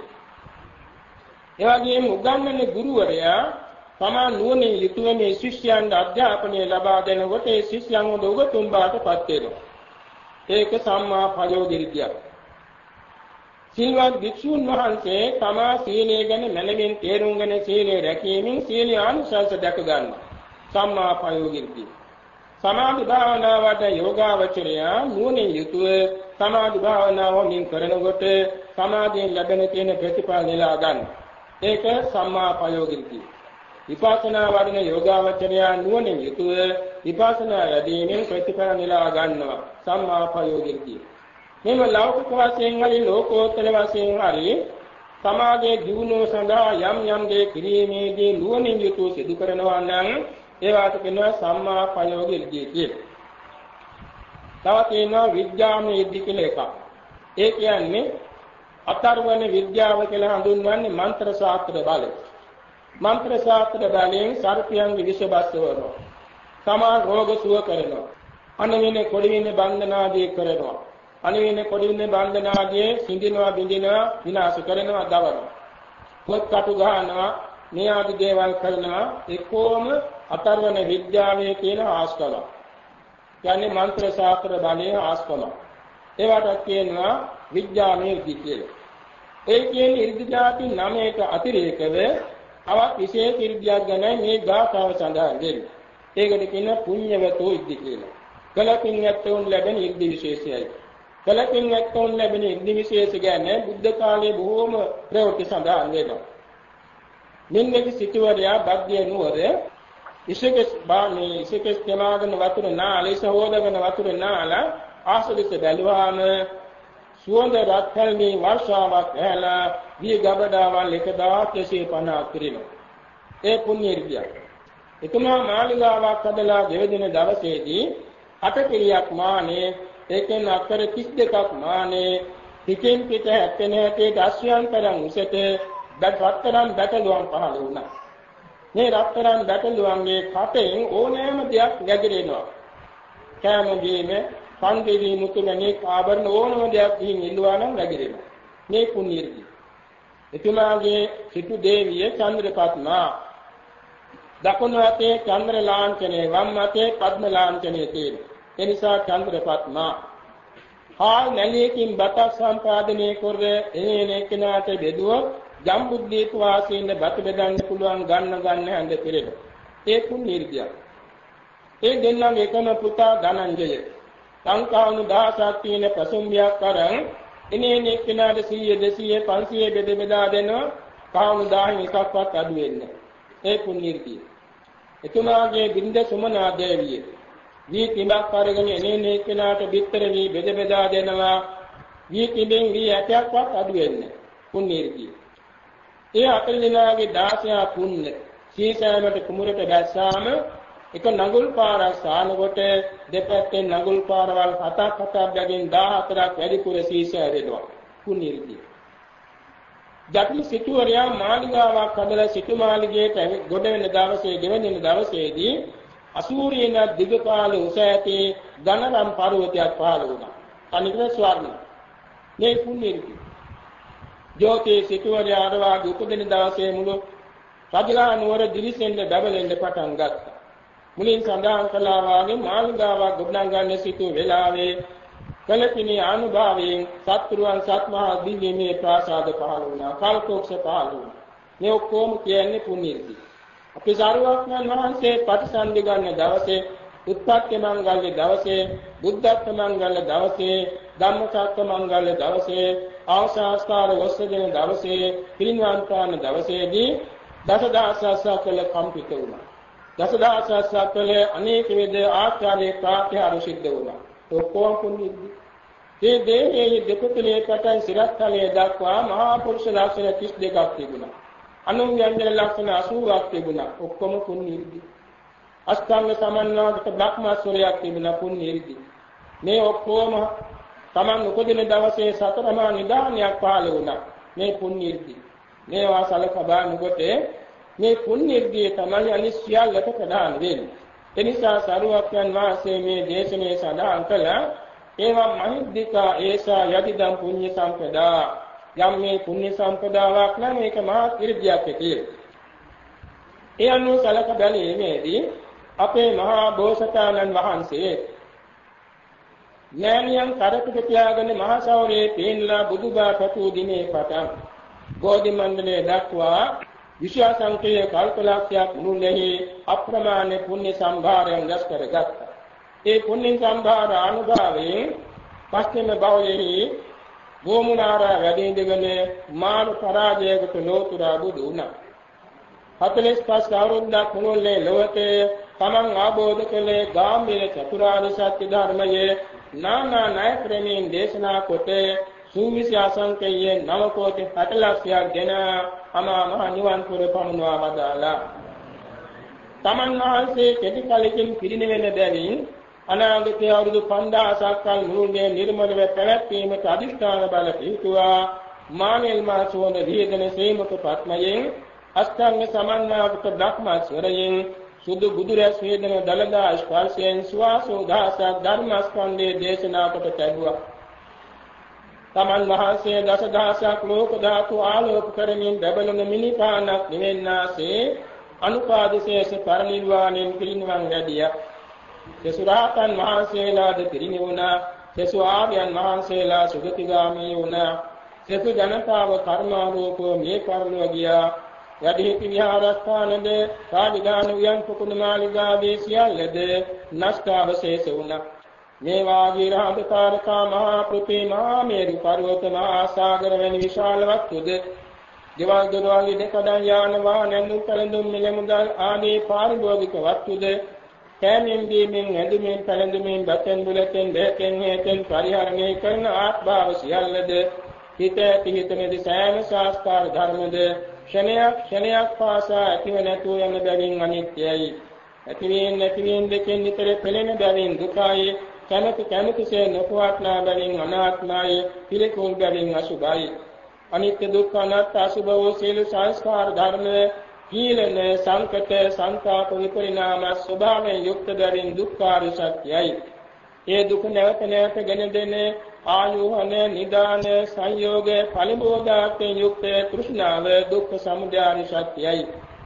ඒ වගේම උගන්වන ගුරුවරයා තමා නුවණින් යුතුව මේ ශිෂ්‍යයන්ට අධ්‍යාපනය ලබා දෙනකොට ඒ ශිෂ්‍යයන් හොඳ උගතුන් බාටපත් වෙනවා. ඒක සම්මා ප්‍රයෝගිර්ධියක්. සිල්වත් භික්ෂුන් වහන්සේ තමා සීලය ගැන මනමින් තේරුම්ගෙන සීලය රැකීමෙන් සීලේ ආනිසංස දැක ගන්නවා. සම්මා ප්‍රයෝගිර්ධිය. සමාධි භාවනාවට යෝගාවචරය නුවණින් යුතුව සමාධි භාවනාව වලින් කරනකොට සමාධියෙන් ලැබෙන තියෙන ප්‍රතිඵල නෙලා ගන්නවා. ඒක සම්මාපයෝගිකී. විපස්සනා වඩන යෝගාවචරය නුවණින් යුතුව විපස්සනා වැඩීමෙන් ප්‍රතිඵල නෙලා ගන්නවා සම්මාපයෝගිකී. මෙම ලෞකික වශයෙන් හරි ලෝකෝත්තර වශයෙන් හරි සමාජයේ දියුණුව සඳහා යම් යම් දේ කිරීමේදී නුවණින් යුතුව සිදු කරනවා නම් ඒවට කියනවා සම්මාපයෝගිකී කියලා. තවත් තියෙනවා විද්‍යාමය ඉද්ධි කියලා එකක්. ඒ කියන්නේ අතර්වන විද්‍යාව කියලා හඳුන්වන්නේ මන්ත්‍ර ශාස්ත්‍ර බලය. මන්ත්‍ර ශාස්ත්‍ර බලයෙන් සර්පයන්ගේ විෂ බස්සවනවා. සමාන රෝග සුව කරනවා. අනවින කොඩිවින බන්ධනාදී කරනවා. අනවින කොඩිවින බන්ධනාදී සිඳිනවා බිඳිනවා විනාශ කරනවා දවනවා. පොත් කටු ගන්නවා මේ ආදී දේවල් කරනවා ඒකෝම අතර්වන විද්‍යාවේ කියන ආස්කල. කියන්නේ මන්ත්‍ර ශාස්ත්‍ර බලයේ ආස්කල. ඒවට කියනවා විද්‍යාමය ඉද්ධි කියලා. ඒ කියන්නේ ඉර්ධි જાති 9ට අතිරේකව අවත් විශේෂ ඉර්ධියක් ගැන මේ ගාථාව සඳහන් වෙන්නේ. ඒකට කියන පුඤ්ඤවතෝ ඉද්ධි කියලා. කලකින් ඇත්තොන් ලැබෙන ඉර්ධි විශේෂයයි. කලකින් ඇත්තොන් ලැබෙන ඉර්ධි විශේෂ ගැන බුද්ධ කාලයේ බොහෝම ප්‍රවෘත්ති සඳහන් වෙනවා. නින්දේ සිටුවරයා බග්ගය නුවර ඉසකස් තමාගෙන වතුර නාල ඉසහෝදගෙන වතුර නාල ආසලිත බැලුවාම සුවඳ රත්කල්මේ වර්ෂාවක් ඇහැලා දී ගබඩාවල් 1250ක් පිරිනවා. ඒ පුණ්‍ය ඉර්ධියක්. එතුමා මාළිගාවක් හදලා දෙවදින දවසේදී 8 කිරියක් මානේ ඒකෙන් අක්කර 32ක් මානේ පිටින් පිට හැපෙන හැටේ අශ්වයන් තරම් උසට රත්තරන් බැටළුවන් පහළ වුණා. මේ රත්තරන් බැටළුවන්ගේ කටෙන් ඕනෑම දෙයක් නැගිරෙනවා. කෑම බීම සංකේදී මුතුමනේ ආභරණ ඕනම දෙයක් ගිහින් ඉල්ලුවා නම් නැගිරෙනවා. මේ පුණ්‍ය ඉර්ධිය. එතුමාගේ සිටු දේවිය චන්ද්‍රපත්මා දකුණු අතේ චන්ද්‍ර ලාංඡනය වම් අතේ පද්ම ලාංඡනය තියෙනවා. ඒ නිසා චන්ද්‍රපත්මා හාල් නැලියකින් බත සම්පාදනය කර එනේනේකනාට බෙදුවොත් ජම්බුද්දීප වාසීන් බත බෙදන්න පුළුවන් ගන්න හැඳ පිළිද. ඒ පුණ්‍ය ඉර්ධිය. ඒ දෙන්නගේ එකම පුතා ධනංජය සංඛාණු 1000ක් තියෙන ප්‍රසම්බියක් කරන් එනේනේකනාට 100 200 500 බෙදා දෙනවා. කාණු 1000න් එකක්වත් අඩු වෙන්නේ. ඒ පුණ්‍ය ඉර්ධිය. එතුමාගේ බින්ද සුමනා දේවිය වී කිඹක් අරගෙන එනේ කෙනාට බිත්තර වී බෙදා දෙනවා. වී කිඹෙන් වී ඇටයක්වත් අඩු වෙන්නේ පුණ්‍ය ඉර්ධිය. ඒ අතර දිනාගේ 16 පුණ්‍ය සීසෑමට කුමරට දැස්සාම එක නඟුල් පාරක් සානකොට දෙපැත්තේ නඟුල් පාරවල් 7ක් බැගින් 14ක් වැඩිපුර සීසෑ වෙනවා පුණ්‍ය ඉර්ධිය. ජටි සිටුවරයා මාළිගාවක් හදලා සිටු මාළිගයට ගොඩ වෙන දවසේ ගෙවෙන දවසේදී අසූරියන දිගපාල උස ඇති ධනරම් පර්වතයක් පහළ වුණා. අනිකව ස්වර්ණ. මේ පුණ්‍ය ඉර්ධිය. ජෝති සිටුවරයා අරවාගේ උපදින දවසේ මුළු රජලා නුවර දිලිසෙන්න බබලෙන්න පටන් ගත්තා. මුලින් සඳහන් කළා වාගේ මාළිගාවක් ගොඩනගන්න සිටු වෙලාවේ කලපිනී අනුභවයෙන් සත්‍රුවන් සත්මහා දිව්‍යමය ප්‍රාසාද පහළ වුණා. කල්පෝක්ෂ පහළ වුණා. මේ ඔක්කොම කියන්නේ පුණ්‍ය ඉර්ධිය. අපි සාරවත්යන් වහන්සේ ප්‍රතිසන්දි ගන්න දවසේ, උත්පත්ති මංගල්‍ය දවසේ, බුද්ධත්ව මංගල්‍ය දවසේ, ධම්මචක්ක මංගල්‍ය දවසේ, ආශාස්කාර වස්සදින දවසේ, පිරිනිවන් දවසේදී දසදහසක් කම්පිත වුණා. දසදහසක් අනේක වේද ආචාර්ය ප්‍රාත්‍යාර සිද්ධ වුණා. ඔක්කොම පුණ්‍ය ඉර්ධිය. මේ දේහයේ දෙපතුලේ පටන් සිරස්තලයේ දක්වා මහා පුරුෂ ලක්ෂණ 32ක් තිබුණා. අනුන්‍යංජන ලක්ෂණ 80ක් තිබුණා. ඔක්කොම පුණ්‍ය ඉර්ධිය. අෂ්ටාංග සමන්වාගත බ්‍රහ්මස්වරයක් තිබුණා පුණ්‍ය ඉර්ධිය. මේ ඔක්කොම Taman උපදින දවසේ සතරමා නිදානයක් පහළ වුණා. මේ පුණ්‍ය ඉර්ධිය. මේවා සලකා බලනකොට මේ පුණ්‍ය ඉර්ධිය තමයි අනිශ්චයලට ප්‍රදාන වෙන්නේ. එනිසා සරුවක්යන් වාසේ මේ දේශනේ සඳහන් කළා ඒවා මහිද්దికා ඒසා යදිදම් පුඤ්ඤ සම්පදා යම් මේ පුණ්‍ය සම්පදාවක් නම් මේක මහා ඉර්ධියක් කියලා. ඒ අනුව සලක බැලීමේදී අපේ මහා බෝසතාණන් වහන්සේ ඥානියන් කරපිට තියාගෙන මහා සෞරේ පේනලා බුදුබා පැතු දිනේ පටන් බෝධි මණ්ඩලයේ දක්වා විශ්වාසංකේය කල්පලක්ෂයක් මුළුල්ලෙහි අප්‍රමාණ පුණ්‍ය සම්භාරයන් රැස් කරගත්තා. ඒ පුණ්‍ය සම්භාර අනුභවයෙන් පස්චිම භවයෙහි ගෝමුණාරා වැඩි ඉඳගෙන මාළු පරාජයකට ලෝතුරා බුදු වුණා. 45 අවුරුද්දක් මුළුල්ලේ ලෝකේ තමන් ආબોධ කළේ ගාම්භීර චතුරාර්ය සත්‍ය ධර්මයේ නානා ණය ක්‍රමයෙන් දේශනා කොට සූවිසි අසංකේය 9 කෝටි 60 ලක්ෂයක් දෙන අමා මහ නිවන් පුර පමුණවා වදාලා. තමන් වහන්සේ කෙටි කලකින් පිරිනිවෙන බැවින් අනාගතයේ අවුරුදු 5000ක් කල මුළුල්ලේ නිර්මලව පැවැත්වීමට අධිෂ්ඨාන බල පිහිටුවා මානෙල් මාසෝන විහෙදෙන සීමක පත්මයෙන් අෂ්ටාංග සමන්නාගත බ්‍රහ්මස්වරයෙන් සුදු බුදුරැස් වේදන දලදා ස්පර්ශයෙන් සුවාසෝ දහසක් ධර්මස්කන්ධයේ දේශනා කොට ලැබුවා. තමන් වහන්සේ දසදහසක් ලෝක ධාතු ආලෝක කරමින් බබලන මිනිපානක් නිවෙන්නාසේ අනුපාදිශේෂ පරිනිර්වාණයෙන් පිරිනිවන් වැඩියා. සසුරාතන් වහන්සේලාද පිරිනිවුණා. සසු ආර්යයන් වහන්සේලා සුගතිගාමී වුණා. සසු ජනතාව කර්මාරූපව මේ පරිලෝක ගියා. යදිහිති විහාරස්ථානද සාධිදාන වියන් කුකුණ මාලිගාදී සියල්ලද නෂ්ටාවශේෂ වුණා. මේ වාගේ රාජකාරකා මහා පෘථිවි මහා මේරු පර්වත මහා සාගර වැනි විශාල වස්තුද දේවල් දොරවල් දෙකඩන් යාන වාහන පැළඳුම් මිල මුදල් ආදී පාරිභෝගික වස්තුද කෑමෙන් බීමෙන් ඇඳුමින් පැළඳුමින් බතෙන් බුලතෙන් දෙකෙන් හේතෙන් පරිහරණය කරන ආත්භාව සියල්ලද හිත පිහිටමෙදි සෑම සංස්කාර ධර්මද ක්ෂණයක් පාසා ඇතිව නැතුව යන බැවින් අනිත්‍යයි. ඇතිවීම නැතිවීම දෙකෙන් නිතර පෙළෙන බැවින් දුකයි. කැමැතිසේ නොපවත්නා බැවින් අනාත්මයි. පිළිකුල් බැවින් අසුභයි. අනිත්‍ය දුක්ඛ අනාත්ම අසුභ වූ සීල සංස්කාර ධර්ම කීලන සංකත සංතාප විපරිණාම ස්වභාවයෙන් යුක්ත බැවින් දුක්ඛාරි සත්‍යයි. ඒ දුක නැවත නැවත ගෙන දෙන ආයෝහන නිදාන සංයෝග ඵලබෝධාත්යෙන් යුක්ත තෘෂ්ණාව දුක්ඛ සමුදය සත්‍යයි.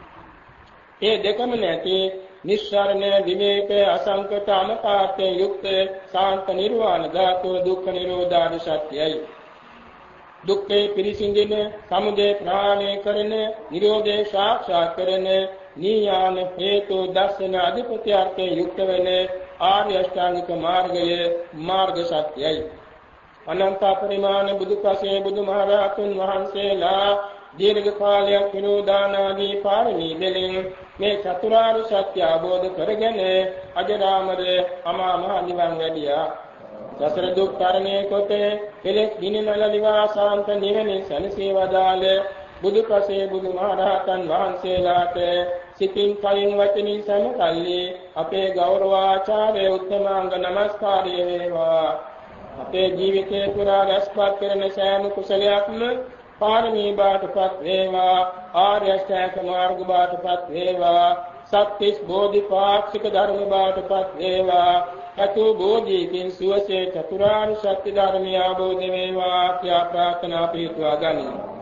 ඒ දෙකම නැති නිස්සාරණ විවේක අසංකත අමතාත්යෙන් යුක්ත සාන්ත නිර්වාණ ධාතුව දුක්ඛ නිරෝධාරි සත්‍යයි. දුක්ඛේ පිරිසිඳින සමුදය ප්‍රහාණය කරන නිරෝධය සාක්ෂාත් කරන නීයාන හේතු දර්ශන අධිපත්‍යයෙන් යුක්ත වෙන ආර්ය අෂ්ටාංගික මාර්ගයේ මාර්ග සත්‍යයි. අනන්ත පරිමාණ බුදුපසේ බුදුමහරහතුන් වහන්සේලා දීර්ඝ කාලයක් විනෝදානාදී පාරමී දෙලින් මේ චතුරාර්ය සත්‍ය අවබෝධ කරගෙන අජරාමර අමා මහ නිවන් වැඩියා. සසර දුක් තරණය කොට කෙලෙස් ගිනිනල නිවාසාන්ත නිවනින් සැනසී වදාළ බුදුපසේ බුදුමහරහතන් වහන්සේලාට සිතින් කයින් වචනින් සමකල්ලි අපේ ගෞරවාචාර්ය උත්තමාංග නමස්කාරය වේවා. අපේ ජීවිතේ පුරා රැස්පත් කරන සෑම කුසලයක්ම පාරමී බාටපත් වේවා. ආර්ය අෂ්ටාංග මාර්ග බාටපත් වේවා. සත්‍තිස් බෝධිපාක්ෂික ධර්ම බාටපත් වේවා. අතු බෝධිකින් සුවසේ චතුරාර්ය සත්‍ය ධර්මය අවබෝධ වේවා කියා ප්‍රාර්ථනා පිටුවා ගනිමු.